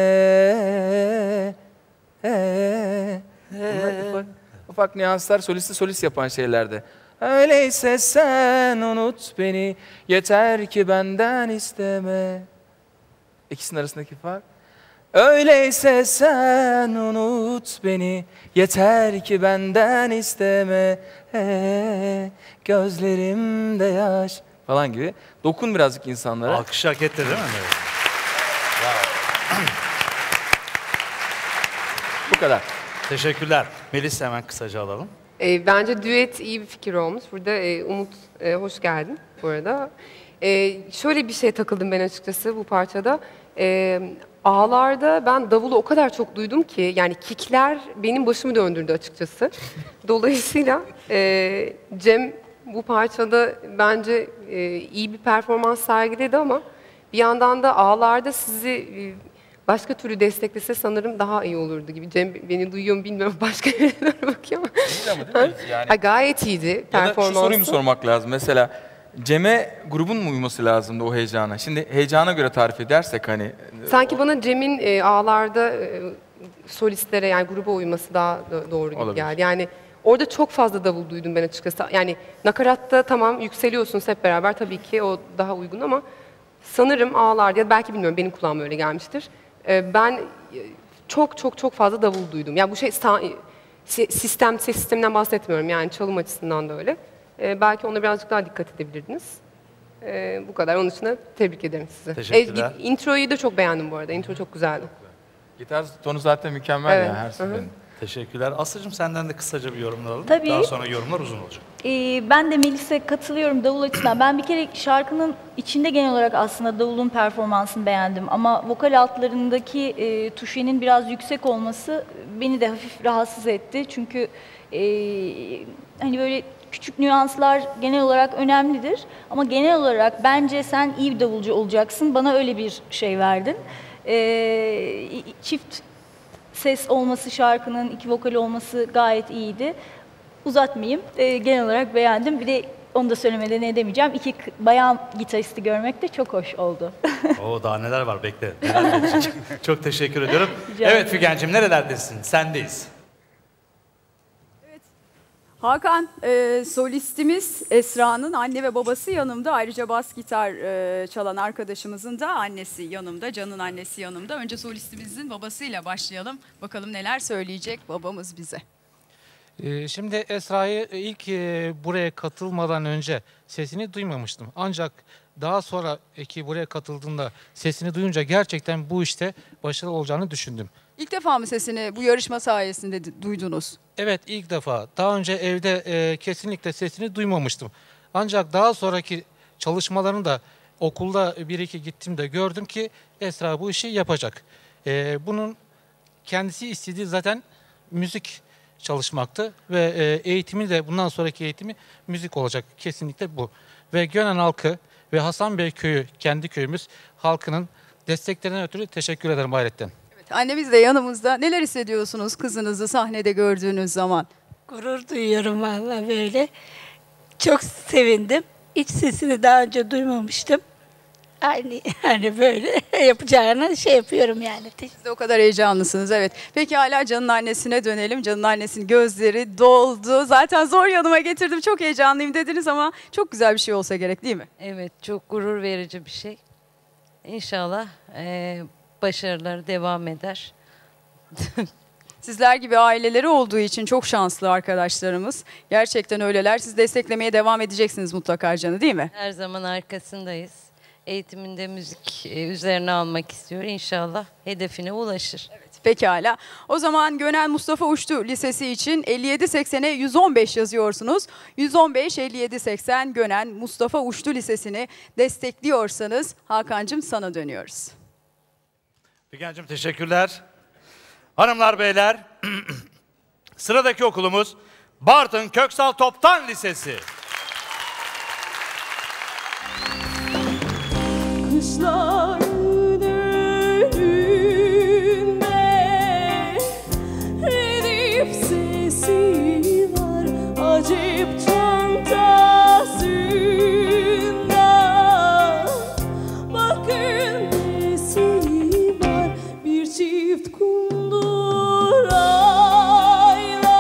Speaker 2: Bunlar ufak nüanslar, solist yapan şeylerde. Öyleyse sen unut beni, yeter ki benden isteme. İkisinin arasındaki fark. Öyleyse sen unut beni, yeter ki benden isteme. Gözlerimde yaş falan gibi. Dokun birazcık insanlara.
Speaker 1: Alkış hak etti değil mi?
Speaker 2: Bu kadar.
Speaker 1: Teşekkürler. Melis hemen kısaca alalım.
Speaker 5: Bence düet iyi bir fikir olmuş. Burada Umut hoş geldin bu arada. Şöyle bir şey takıldım ben açıkçası bu parçada. Ağlarda ben davulu o kadar çok duydum ki, yani kickler benim başımı döndürdü açıkçası. Dolayısıyla Cem bu parçada bence iyi bir performans sergiledi ama bir yandan da ağlarda sizi başka türlü desteklese sanırım daha iyi olurdu gibi. Cem beni duyuyor mu bilmiyorum, başka yerlere bakıyor ama.
Speaker 2: Değil mi? Yani.
Speaker 5: Gayet iyiydi performansı.
Speaker 2: Ya da şu soruyu mu sormak lazım? Mesela Cem'e grubun mu uyması lazımdı o heyecana? Şimdi heyecana göre tarif edersek hani...
Speaker 5: Sanki bana Cem'in ağlarda solistlere, yani gruba uyması daha doğru gibi
Speaker 2: Olabilir.
Speaker 5: geldi. Yani orada çok fazla davul duydum ben açıkçası. Yani nakaratta tamam yükseliyorsunuz hep beraber, tabii ki o daha uygun ama sanırım ağlarda, ya belki bilmiyorum, benim kulağıma öyle gelmiştir. Ben çok fazla davul duydum. Yani bu şey ses sisteminden bahsetmiyorum, yani çalım açısından da öyle. Belki ona birazcık daha dikkat edebilirdiniz. Bu kadar. Onun için de tebrik ederim sizi.
Speaker 1: Teşekkürler.
Speaker 5: Introyu da çok beğendim bu arada. Intro çok güzeldi.
Speaker 2: Gitar tonu zaten mükemmel
Speaker 5: Evet.
Speaker 2: ya her seferinde.
Speaker 1: Teşekkürler. Aslı'cığım senden de kısaca bir yorumlar alalım.
Speaker 3: Tabii.
Speaker 1: Daha sonra yorumlar uzun olacak.
Speaker 3: Ben de Melis'e katılıyorum davul açısından. Ben bir kere şarkının içinde genel olarak aslında davulun performansını beğendim. Ama vokal altlarındaki tuşenin biraz yüksek olması beni de hafif rahatsız etti. Çünkü hani böyle küçük nüanslar genel olarak önemlidir. Ama genel olarak bence sen iyi bir davulcu olacaksın. Bana öyle bir şey verdin. Çift ses olması, şarkının iki vokal olması gayet iyiydi. Uzatmayayım. Genel olarak beğendim. Bir de onu da söylemeden edemeyeceğim. İki bayan gitaristi görmek de çok hoş oldu.
Speaker 1: Oo, daha neler var, bekle. Neler gelecek. Çok teşekkür ediyorum.
Speaker 3: Rica
Speaker 1: Evet
Speaker 3: ederim.
Speaker 1: Figen'cim, nerelerdesin? Sendeyiz.
Speaker 9: Hakan, solistimiz Esra'nın anne ve babası yanımda. Ayrıca bas gitar çalan arkadaşımızın da annesi yanımda, Can'ın annesi yanımda. Önce solistimizin babasıyla başlayalım. Bakalım neler söyleyecek babamız bize.
Speaker 21: Şimdi Esra'yı ilk buraya katılmadan önce sesini duymamıştım. Ancak daha sonra buraya katıldığında sesini duyunca gerçekten bu işte başarılı olacağını düşündüm.
Speaker 9: İlk defa mı sesini bu yarışma sayesinde duydunuz?
Speaker 21: Evet, ilk defa. Daha önce evde kesinlikle sesini duymamıştım. Ancak daha sonraki çalışmalarını da okulda bir iki gittiğimde gördüm ki Esra bu işi yapacak. Bunun kendisi istediği zaten müzik çalışmaktı. Ve eğitimi de bundan sonraki eğitimi müzik olacak. Kesinlikle bu. Ve Gönen halkı ve Hasanbey köyü, kendi köyümüz halkının desteklerinden ötürü teşekkür ederim hayretten.
Speaker 9: Evet, annemiz de yanımızda. Neler hissediyorsunuz kızınızı sahnede gördüğünüz zaman?
Speaker 20: Gurur duyuyorum vallahi böyle. Çok sevindim. İç sesini daha önce duymamıştım. Aynı böyle yapacağını şey yapıyorum yani.
Speaker 9: Siz de o kadar heyecanlısınız, evet. Peki hala Can'ın annesine dönelim. Can'ın annesinin gözleri doldu. Zaten zor yanıma getirdim, çok heyecanlıyım dediniz ama çok güzel bir şey olsa gerek değil mi?
Speaker 22: Evet, çok gurur verici bir şey. İnşallah başarıları devam eder.
Speaker 9: Sizler gibi aileleri olduğu için çok şanslı arkadaşlarımız. Gerçekten öyleler. Siz desteklemeye devam edeceksiniz mutlaka Can'ı, değil mi?
Speaker 22: Her zaman arkasındayız. Eğitiminde müzik üzerine almak istiyor. İnşallah hedefine ulaşır.
Speaker 9: Evet, pekala. O zaman Gönen Mustafa Uçtu Lisesi için 5780'e 115 yazıyorsunuz. 115 5780 Gönen Mustafa Uçtu Lisesi'ni destekliyorsanız Hakan'cığım sana dönüyoruz.
Speaker 1: Figen'cim teşekkürler. Hanımlar, beyler, sıradaki okulumuz Bartın Köksal Toptan Lisesi.
Speaker 18: Kışların önünde redif sesi var, acip çantasında. Bakın nesi var, bir çift kundurayla,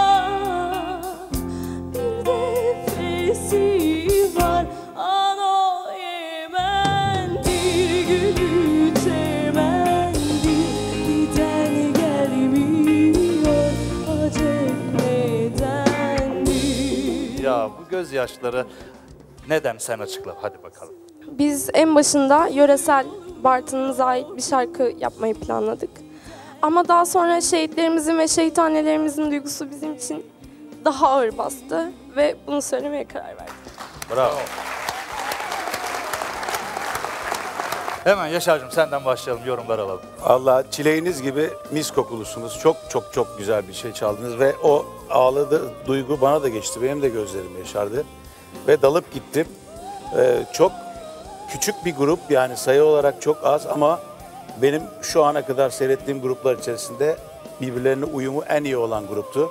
Speaker 18: bir defesi var. Ano yemendir, gülü temendir, giden gelmiyor, acep nedendir.
Speaker 1: Ya bu gözyaşları neden, sen açıkla hadi bakalım.
Speaker 23: Biz en başında yöresel Bartın'ımıza ait bir şarkı yapmayı planladık. Ama daha sonra şehitlerimizin ve şehit annelerimizin duygusu bizim için daha ağır bastı ve bunu söylemeye karar verdik.
Speaker 1: Bravo. Hemen Yaşar'cığım senden başlayalım, yorumlar alalım.
Speaker 7: Allah, çileğiniz gibi mis kokulusunuz. Çok çok çok güzel bir şey çaldınız ve o ağladı duygu bana da geçti. Benim de gözlerim yaşardı. Ve dalıp gittim. Çok küçük bir grup, yani sayı olarak çok az ama benim şu ana kadar seyrettiğim gruplar içerisinde birbirlerine uyumu en iyi olan gruptu.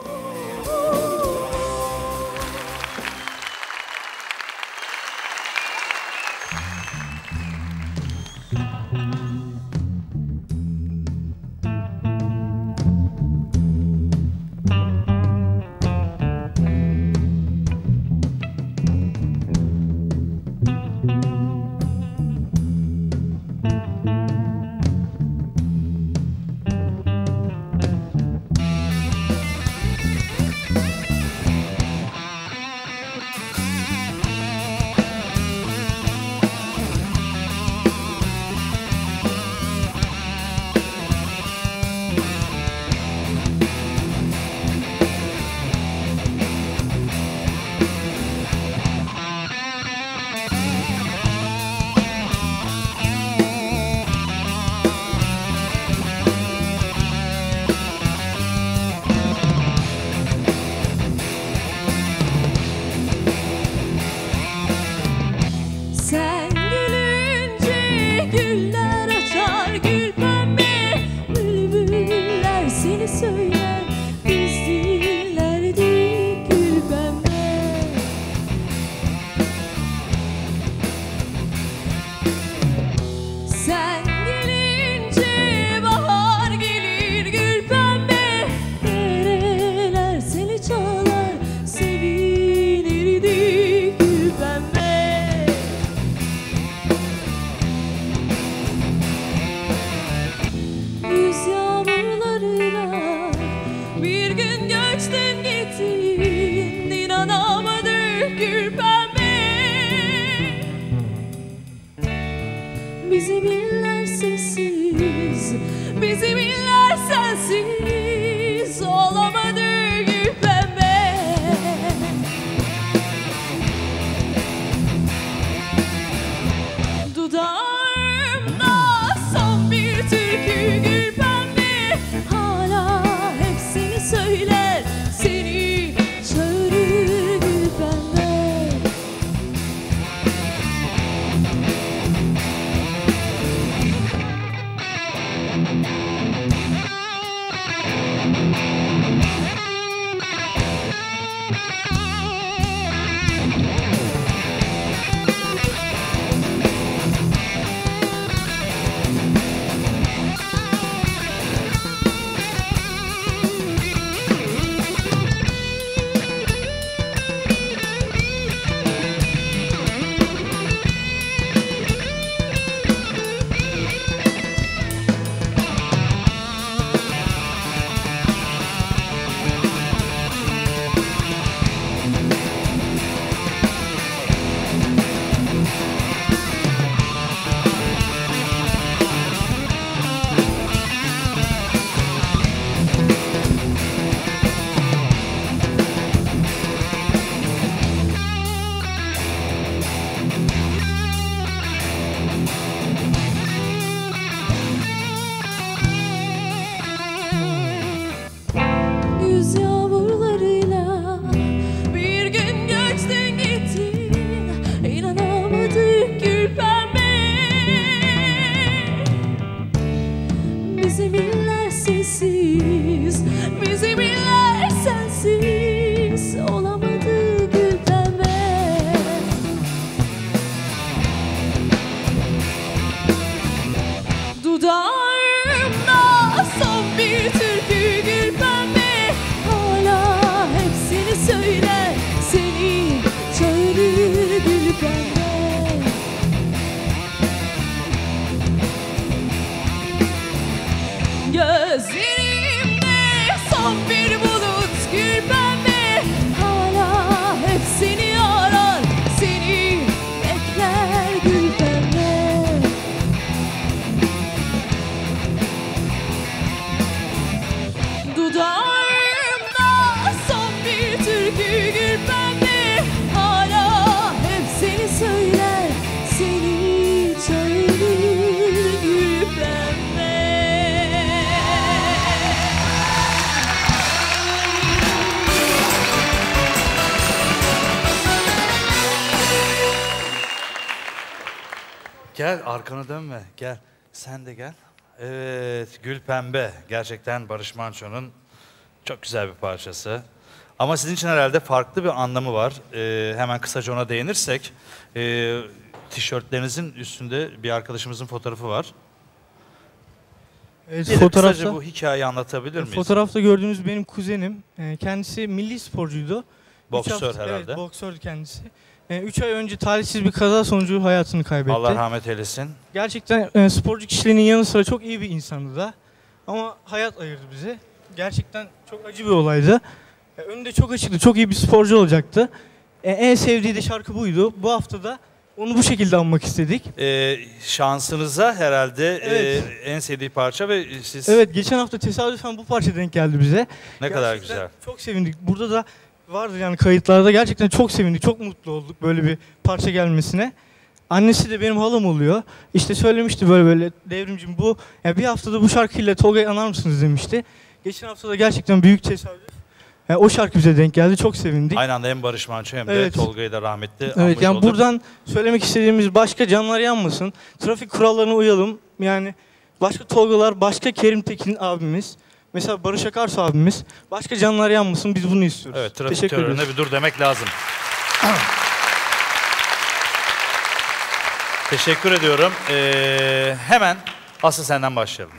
Speaker 18: Sen gülünce güller açar, gül pembe bülbüller seni söyler, biz dillerdik gül pembe. Sen gelince bahar gelir, gül pembe dereler seni çalar, sevinirdik gül pembe. Güz yağmurlarıyla bir gün göçten gittin, inanamadık gül pembe. Bizi biller sessiz, bizi biller sensiz, olamadık gül pembe. Dudağımda son bir türkü gül pembe, hala hep seni söyler, seni
Speaker 1: Gel arkana dönme gel. Sen de gel. Evet Gül Pembe gerçekten Barış Manço'nun çok güzel bir parçası. Ama sizin için herhalde farklı bir anlamı var. Hemen kısaca ona değinirsek. Tişörtlerinizin üstünde bir arkadaşımızın fotoğrafı var.
Speaker 10: Evet,
Speaker 1: kısaca bu hikayeyi anlatabilir miyiz?
Speaker 10: Fotoğrafta gördüğünüz benim kuzenim. Kendisi milli sporcuydu.
Speaker 1: Boksör herhalde.
Speaker 10: Evet, boksördü kendisi. 3 ay önce talihsiz bir kaza sonucu hayatını kaybetti.
Speaker 1: Allah rahmet eylesin.
Speaker 10: Gerçekten sporcu kişiliğinin yanı sıra çok iyi bir insandı da. Ama hayat ayırdı bize. Gerçekten çok acı bir olaydı. Önünde çok açıktı, çok iyi bir sporcu olacaktı. En sevdiği de şarkı buydu. Bu hafta da onu bu şekilde anmak istedik.
Speaker 1: Şansınıza herhalde
Speaker 10: Evet.
Speaker 1: En sevdiği parça ve siz...
Speaker 10: Evet, geçen hafta tesadüfen bu parça denk geldi bize.
Speaker 1: Ne kadar güzel.
Speaker 10: Çok sevindik. Burada da vardı yani kayıtlarda. Gerçekten çok sevindik, çok mutlu olduk böyle bir parça gelmesine. Annesi de benim halam oluyor. İşte söylemişti böyle Devrimcim bu yani bir haftada bu şarkıyla Tolga'yı anar mısınız demişti. Geçen hafta da gerçekten büyük tesadüf. Yani o şarkı bize denk geldi. Çok sevindik.
Speaker 1: Aynı anda hem Barış Manço hem de Tolga'yı da rahmetli
Speaker 10: Evet yani
Speaker 1: olduk.
Speaker 10: buradan söylemek istediğimiz başka canlar yanmasın. Trafik kurallarına uyalım. Yani başka Tolgalar, başka Kerim Tekin abimiz. Mesela Barış Akarsu abimiz. Başka canlar yanmasın. Biz bunu istiyoruz.
Speaker 1: Evet, trafik terörüne bir dur demek lazım. Teşekkür ediyorum. Hemen Aslı senden başlayalım.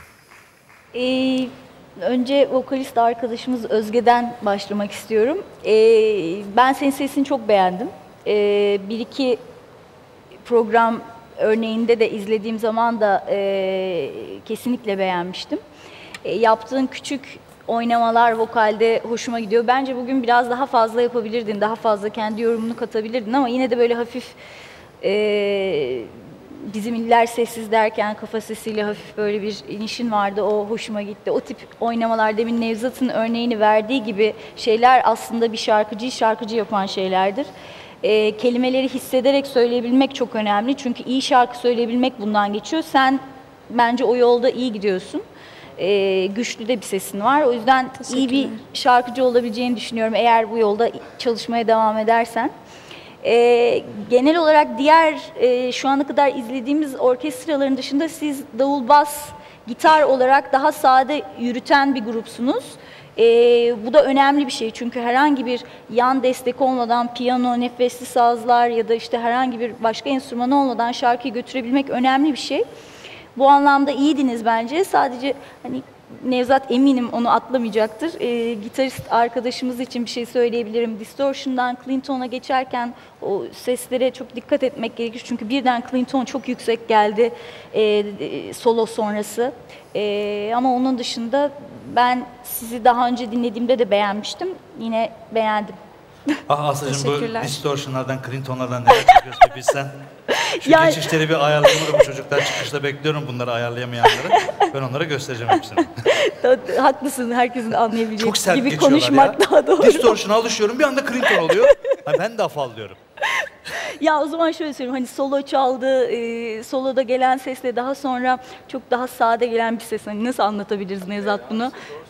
Speaker 3: Önce vokalist arkadaşımız Özge'den başlamak istiyorum. Ben senin sesini çok beğendim. Bir iki program örneğinde de izlediğim zaman da kesinlikle beğenmiştim. Yaptığın küçük oynamalar vokalde hoşuma gidiyor. Bence bugün biraz daha fazla yapabilirdin, daha fazla kendi yorumunu katabilirdin ama yine de böyle hafif Bizim iller sessiz derken kafa sesiyle hafif böyle bir inişin vardı. O hoşuma gitti. O tip oynamalar, demin Nevzat'ın örneğini verdiği gibi şeyler aslında bir şarkıcıyı şarkıcı yapan şeylerdir. Kelimeleri hissederek söyleyebilmek çok önemli. Çünkü iyi şarkı söyleyebilmek bundan geçiyor. Sen bence o yolda iyi gidiyorsun. Güçlü de bir sesin var. O yüzden iyi bir şarkıcı olabileceğini düşünüyorum eğer bu yolda çalışmaya devam edersen. Genel olarak diğer şu ana kadar izlediğimiz orkestraların dışında siz davul, bas, gitar olarak daha sade yürüten bir grupsunuz. Bu da önemli bir şey çünkü herhangi bir yan destek olmadan piyano, nefesli sazlar ya da işte herhangi bir başka enstrüman olmadan şarkıyı götürebilmek önemli bir şey. Bu anlamda iyiydiniz bence. Sadece hani Nevzat eminim onu atlamayacaktır. Gitarist arkadaşımız için bir şey söyleyebilirim. Distortion'dan Clinton'a geçerken o seslere çok dikkat etmek gerekir. Çünkü birden Clinton çok yüksek geldi solo sonrası. Ama onun dışında ben sizi daha önce dinlediğimde de beğenmiştim. Yine beğendim.
Speaker 1: Aslı'cığım bu distortionlardan, Clinton'lardan neler çıkıyorsun bir bilsen. Şu yani... geçişleri bir ayarlayalım bu çocuklar çıkışta bekliyorum bunları ayarlayamayanları. Ben onlara göstereceğim hepsini.
Speaker 3: Haklısın, herkesin anlayabileceği
Speaker 1: çok sert
Speaker 3: gibi konuşmak
Speaker 1: ya.
Speaker 3: Daha doğru.
Speaker 1: Distortion'a alışıyorum bir anda Clinton oluyor. Ben de afallıyorum.
Speaker 3: Ya o zaman şöyle söyleyeyim, hani solo çaldı, soloda gelen sesle daha sonra çok daha sade gelen bir ses. Hani nasıl anlatabiliriz Nevzat bunu?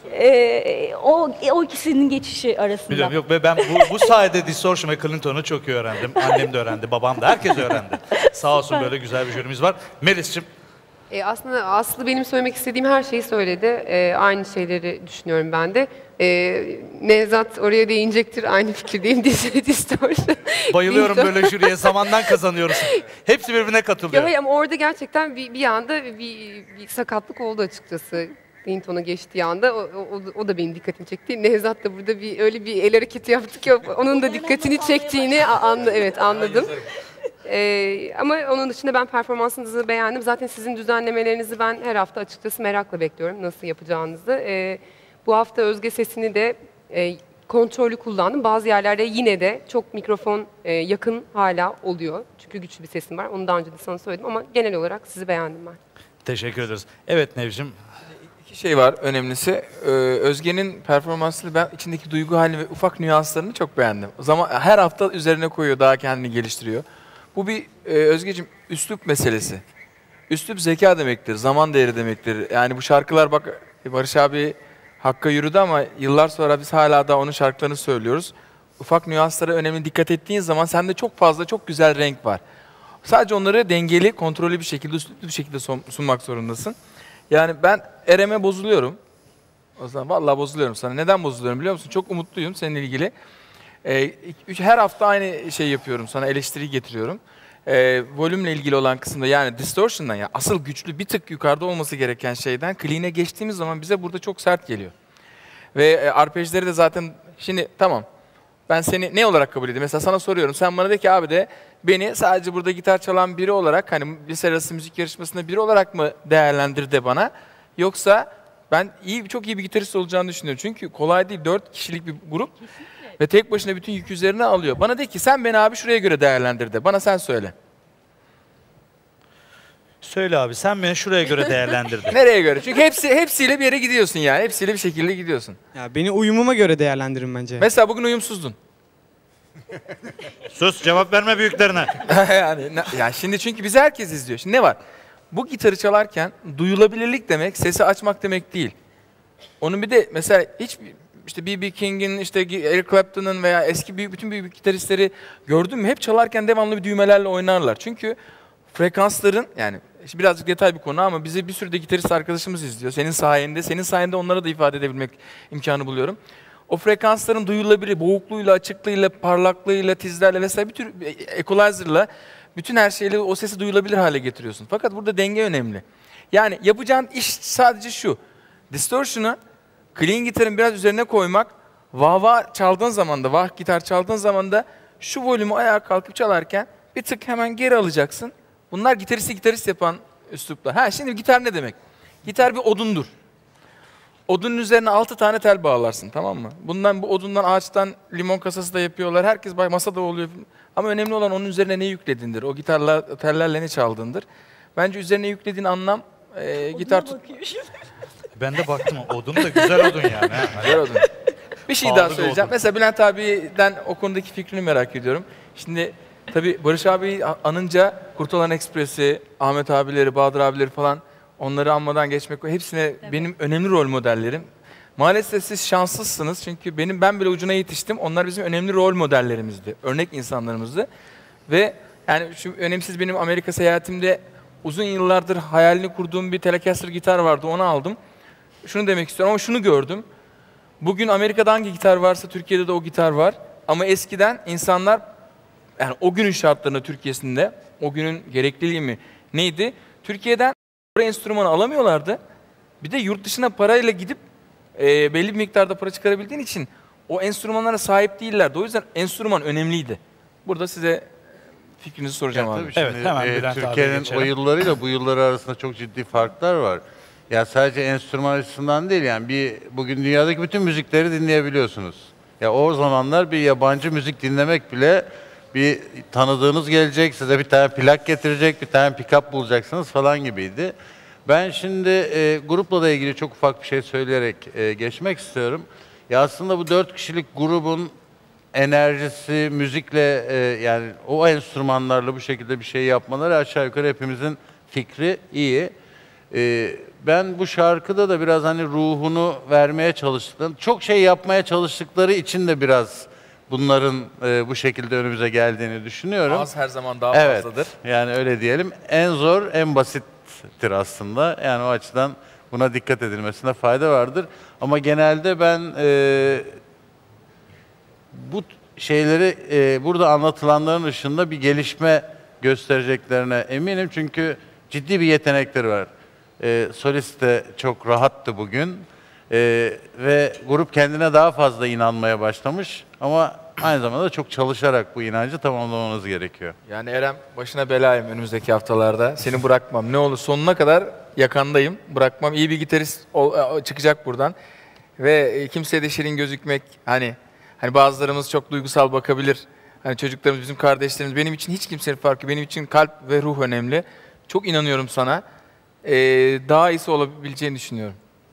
Speaker 3: O ikisinin geçişi arasında.
Speaker 1: Biliyorum, yok ben bu sayede Distortion ve Clinton'u çok iyi öğrendim. Annem de öğrendi, babam da, herkes öğrendi. Sağ olsun böyle güzel bir jürimiz var. Melis'ciğim.
Speaker 5: Aslında Aslı benim söylemek istediğim her şeyi söyledi. Aynı şeyleri düşünüyorum ben de. Nevzat oraya değinecektir. Aynı fikirdeyim. Distortion.
Speaker 1: Bayılıyorum böyle jüriye. Zamandan kazanıyoruz. Hepsi birbirine katılıyor.
Speaker 5: Ya, ama orada gerçekten bir anda bir sakatlık oldu açıkçası. Clinton'a geçtiği anda o da benim dikkatimi çekti. Nevzat da burada öyle bir el hareketi yaptı ki onun da dikkatini çektiğini anladım. Ama onun dışında ben performansınızı beğendim. Zaten sizin düzenlemelerinizi ben her hafta açıkçası merakla bekliyorum nasıl yapacağınızı. Bu hafta Özge sesini de kontrollü kullandım. Bazı yerlerde yine de çok mikrofon yakın hala oluyor. Çünkü güçlü bir sesim var. Onu daha önce de sana söyledim ama genel olarak sizi beğendim ben.
Speaker 1: Teşekkür ederiz. Evet Nevciğim.
Speaker 2: İki şey var önemlisi. Özge'nin performansını ben içindeki duygu halini ve ufak nüanslarını çok beğendim. O zaman her hafta üzerine koyuyor, daha kendini geliştiriyor. Bu bir Özgeciğim üslup meselesi. Üslup zeka demektir, zaman değeri demektir. Yani bu şarkılar bak Barış abi Hakk'a yürüdü ama yıllar sonra biz hala da onun şarkılarını söylüyoruz. Ufak nüanslara önemli dikkat ettiğin zaman sende çok fazla çok güzel renk var. Sadece onları dengeli, kontrollü bir şekilde, üstlüklü bir şekilde sunmak zorundasın. Yani ben Erem'e bozuluyorum. O zaman vallahi bozuluyorum sana. Neden bozuluyorum biliyor musun? Çok umutluyum seninle ilgili. Her hafta aynı şey yapıyorum, sana eleştiri getiriyorum. Volümle ilgili olan kısımda, yani distortion'dan, ya asıl güçlü bir tık yukarıda olması gereken şeyden clean'e geçtiğimiz zaman bize burada çok sert geliyor. Ve arpejleri de zaten, şimdi tamam, ben seni ne olarak kabul edeyim? Mesela sana soruyorum, sen bana de ki abi de beni sadece burada gitar çalan biri olarak, hani lise arası müzik yarışmasında biri olarak mı değerlendir de bana, yoksa ben çok iyi bir gitarist olacağını düşünüyorum. Çünkü kolay değil, 4 kişilik bir grup. Ve tek başına bütün yük üzerine alıyor. Bana de ki sen beni abi şuraya göre değerlendir de. Bana sen söyle.
Speaker 1: Söyle abi, sen beni şuraya göre değerlendir de.
Speaker 2: Nereye göre? Çünkü hepsiyle bir yere gidiyorsun yani. Hepsiyle bir şekilde gidiyorsun.
Speaker 6: Ya beni uyumuma göre değerlendirin bence.
Speaker 2: Mesela bugün uyumsuzdun.
Speaker 1: Sus, cevap verme büyüklerine.
Speaker 2: Ya şimdi çünkü bizi herkes izliyor. Şimdi ne var? Bu gitarı çalarken duyulabilirlik demek sesi açmak demek değil. Onun bir de mesela işte B.B. King'in, işte Eric Clapton'ın veya eski bütün büyük gitaristleri gördün mü? Hep çalarken devamlı bir düğmelerle oynarlar. Çünkü frekansların, yani birazcık detay bir konu ama bizi bir sürü de gitarist arkadaşımız izliyor. Senin sayende onlara da ifade edebilmek imkanı buluyorum. O frekansların duyulabilir, boğukluğuyla, açıklığıyla, parlaklığıyla, tizlerle vesaire bir tür equalizer'la bütün her şeyle o sesi duyulabilir hale getiriyorsun. Fakat burada denge önemli. Yani yapacağın iş sadece şu. Distortion'ı clean gitarın biraz üzerine koymak, vah çaldığın zaman da, vah gitar çaldığın zaman da şu volümü ayağa kalkıp çalarken bir tık hemen geri alacaksın. Bunlar gitarist yapan üsluplar. Şimdi gitar ne demek? Gitar bir odundur. Odunun üzerine 6 tane tel bağlarsın, tamam mı? Bu odundan, ağaçtan limon kasası da yapıyorlar. Herkes masada oluyor. Ama önemli olan onun üzerine ne yüklediğindir. O tellerle ne çaldığındır. Bence üzerine yüklediğin anlam gitar
Speaker 1: Ben de baktım, odun da güzel odun yani.
Speaker 2: Güzel odun. Bir şey daha söyleyeceğim. Mesela Bülent abiden o konudaki fikrini merak ediyorum. Şimdi tabii Barış abiyi anınca Kurtalan Ekspresi, Ahmet abileri, Bahadır abileri falan, onları anmadan geçmek, hepsine benim önemli rol modellerim. Maalesef siz şanslısınız çünkü ben bile ucuna yetiştim. Onlar bizim önemli rol modellerimizdi, örnek insanlarımızdı. Ve yani şu önemsiz, benim Amerika seyahatimde uzun yıllardır hayalini kurduğum bir Telecaster gitar vardı, onu aldım. Şunu demek istiyorum ama şunu gördüm. Bugün Amerika'da hangi gitar varsa Türkiye'de de o gitar var. Ama eskiden insanlar, yani o günün şartlarında Türkiye'sinde, o günün gerekliliği mi neydi? Türkiye'den enstrümanı alamıyorlardı. Bir de yurt dışına parayla gidip belli bir miktarda para çıkarabildiğin için o enstrümanlara sahip değillerdi. O yüzden enstrüman önemliydi. Burada size fikrinizi soracağım abi.
Speaker 4: Türkiye'nin o yıllarıyla bu yılları arasında çok ciddi farklar var. Ya sadece enstrüman açısından değil, yani bugün dünyadaki bütün müzikleri dinleyebiliyorsunuz. Ya o zamanlar bir yabancı müzik dinlemek bile, bir tanıdığınız gelecek, size bir tane plak getirecek, bir tane pick-up bulacaksınız falan gibiydi. Ben şimdi grupla da ilgili çok ufak bir şey söyleyerek geçmek istiyorum. Ya aslında bu 4 kişilik grubun enerjisi, müzikle, yani o enstrümanlarla bu şekilde bir şey yapmaları aşağı yukarı hepimizin fikri iyi. Ben bu şarkıda da biraz hani ruhunu vermeye çalıştıklarını, çok şey yapmaya çalıştıkları için de biraz bunların bu şekilde önümüze geldiğini düşünüyorum.
Speaker 2: Az her zaman daha fazladır.
Speaker 4: Yani öyle diyelim. En zor, en basittir aslında. Yani o açıdan buna dikkat edilmesine fayda vardır. Ama genelde ben bu şeyleri burada anlatılanların dışında bir gelişme göstereceklerine eminim. Çünkü ciddi bir yetenekleri var. Solist de çok rahattı bugün. Ve grup kendine daha fazla inanmaya başlamış. Ama aynı zamanda çok çalışarak bu inancı tamamlamanız gerekiyor.
Speaker 2: Yani Erem, başına belayım önümüzdeki haftalarda. Seni bırakmam. Ne olur sonuna kadar yakandayım. Bırakmam. İyi bir gitarist çıkacak buradan. Ve kimseye de şirin gözükmek, hani bazılarımız çok duygusal bakabilir. Hani çocuklarımız, bizim kardeşlerimiz. Benim için hiç kimsenin farkı. Benim için kalp ve ruh önemli. Çok inanıyorum sana. Daha iyisi olabileceğini düşünüyorum.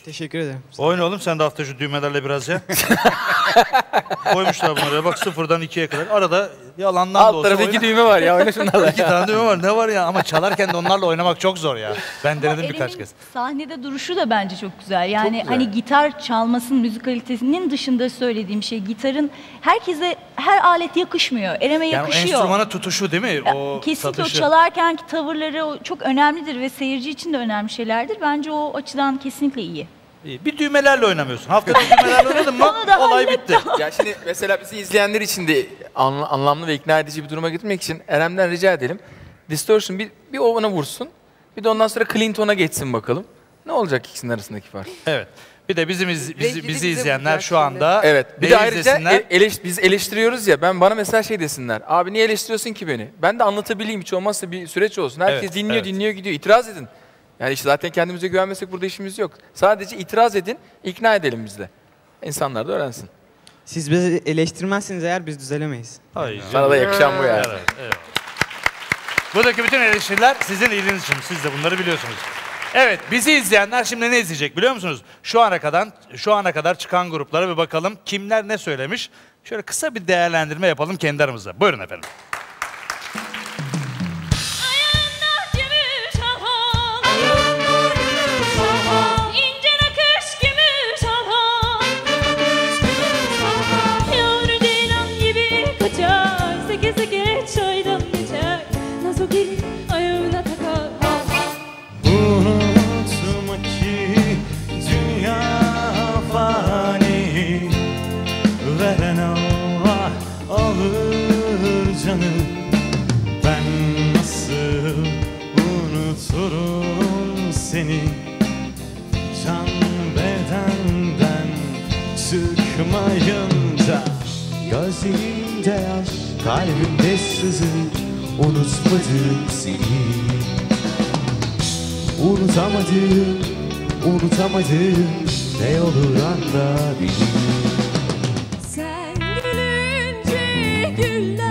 Speaker 6: Teşekkür ederim.
Speaker 1: Oyna oğlum sen de hafta şu düğmelerle biraz ya. Koymuşlar bunları bak 0'dan 2'ye kadar. Arada yalandan da olsa
Speaker 2: Alt tarafı 2 düğme var ya oyna şunlarla.
Speaker 1: 2 tane düğme var ne var ya ama çalarken de onlarla oynamak çok zor ya. Ben denedim birkaç kez.
Speaker 3: Sahnede duruşu da bence çok güzel. Yani
Speaker 1: Çok güzel.
Speaker 3: hani gitar çalmasının müzikalitesinin dışında söylediğim şey gitarın herkese her alet yakışmıyor. Eren'e
Speaker 1: Yani o
Speaker 3: yakışıyor.
Speaker 1: enstrümana tutuşu değil mi? O
Speaker 3: Kesinlikle
Speaker 1: satışı.
Speaker 3: o çalarkenki tavırları çok önemlidir ve seyirci için de önemli şeylerdir. Bence o açıdan kesinlikle iyi.
Speaker 1: İyi. Bir düğmelerle oynamıyorsun. Haftada düğmelerle oynadın mı olay bitti.
Speaker 2: Ya şimdi mesela bizi izleyenler için de anlamlı ve ikna edici bir duruma getirmek için Erem'den rica edelim. Distortion bir ona vursun. Bir de ondan sonra Clinton'a geçsin bakalım. Ne olacak ikisinin arasındaki fark?
Speaker 1: Evet. Bir de bizi izleyenler şu anda
Speaker 2: Evet. Bir
Speaker 1: neyi
Speaker 2: de ayrıca
Speaker 1: izlesinler?
Speaker 2: biz eleştiriyoruz ya. Bana mesela şey desinler. Abi niye eleştiriyorsun ki beni? Ben de anlatabileyim hiç olmazsa bir süreç olsun. Herkes
Speaker 1: Evet,
Speaker 2: dinliyor
Speaker 1: evet.
Speaker 2: dinliyor gidiyor. İtiraz edin. Yani işte zaten kendimize güvenmesek burada işimiz yok. Sadece itiraz edin, ikna edelim biz de. İnsanlar da öğrensin.
Speaker 6: Siz bizi eleştirmezseniz eğer biz düzelemeyiz.
Speaker 2: Sana da yakışan bu yani.
Speaker 1: Evet. Buradaki bütün eleştiriler sizin iyiliğiniz için. Siz de bunları biliyorsunuz. Evet, bizi izleyenler şimdi ne izleyecek biliyor musunuz? Şu ana kadar çıkan gruplara bir bakalım kimler ne söylemiş. Şöyle kısa bir değerlendirme yapalım kendi aramızda. Buyurun efendim.
Speaker 18: İnce nakış gümüş halhan. Yavru ceylan gibi kaçar. Seke seke çaydan geçer. Nasıl gelir ayağına takar.
Speaker 19: Unutma ki dünya fani, veren Allah alır canı. Ben nasıl unuturum seni, can bedenden çıkmayınca. Gözlerimde yaş, kalbimde sızı, unutmadım seni. Unutamadım, ne olur anla beni.
Speaker 18: Sen gülünce güller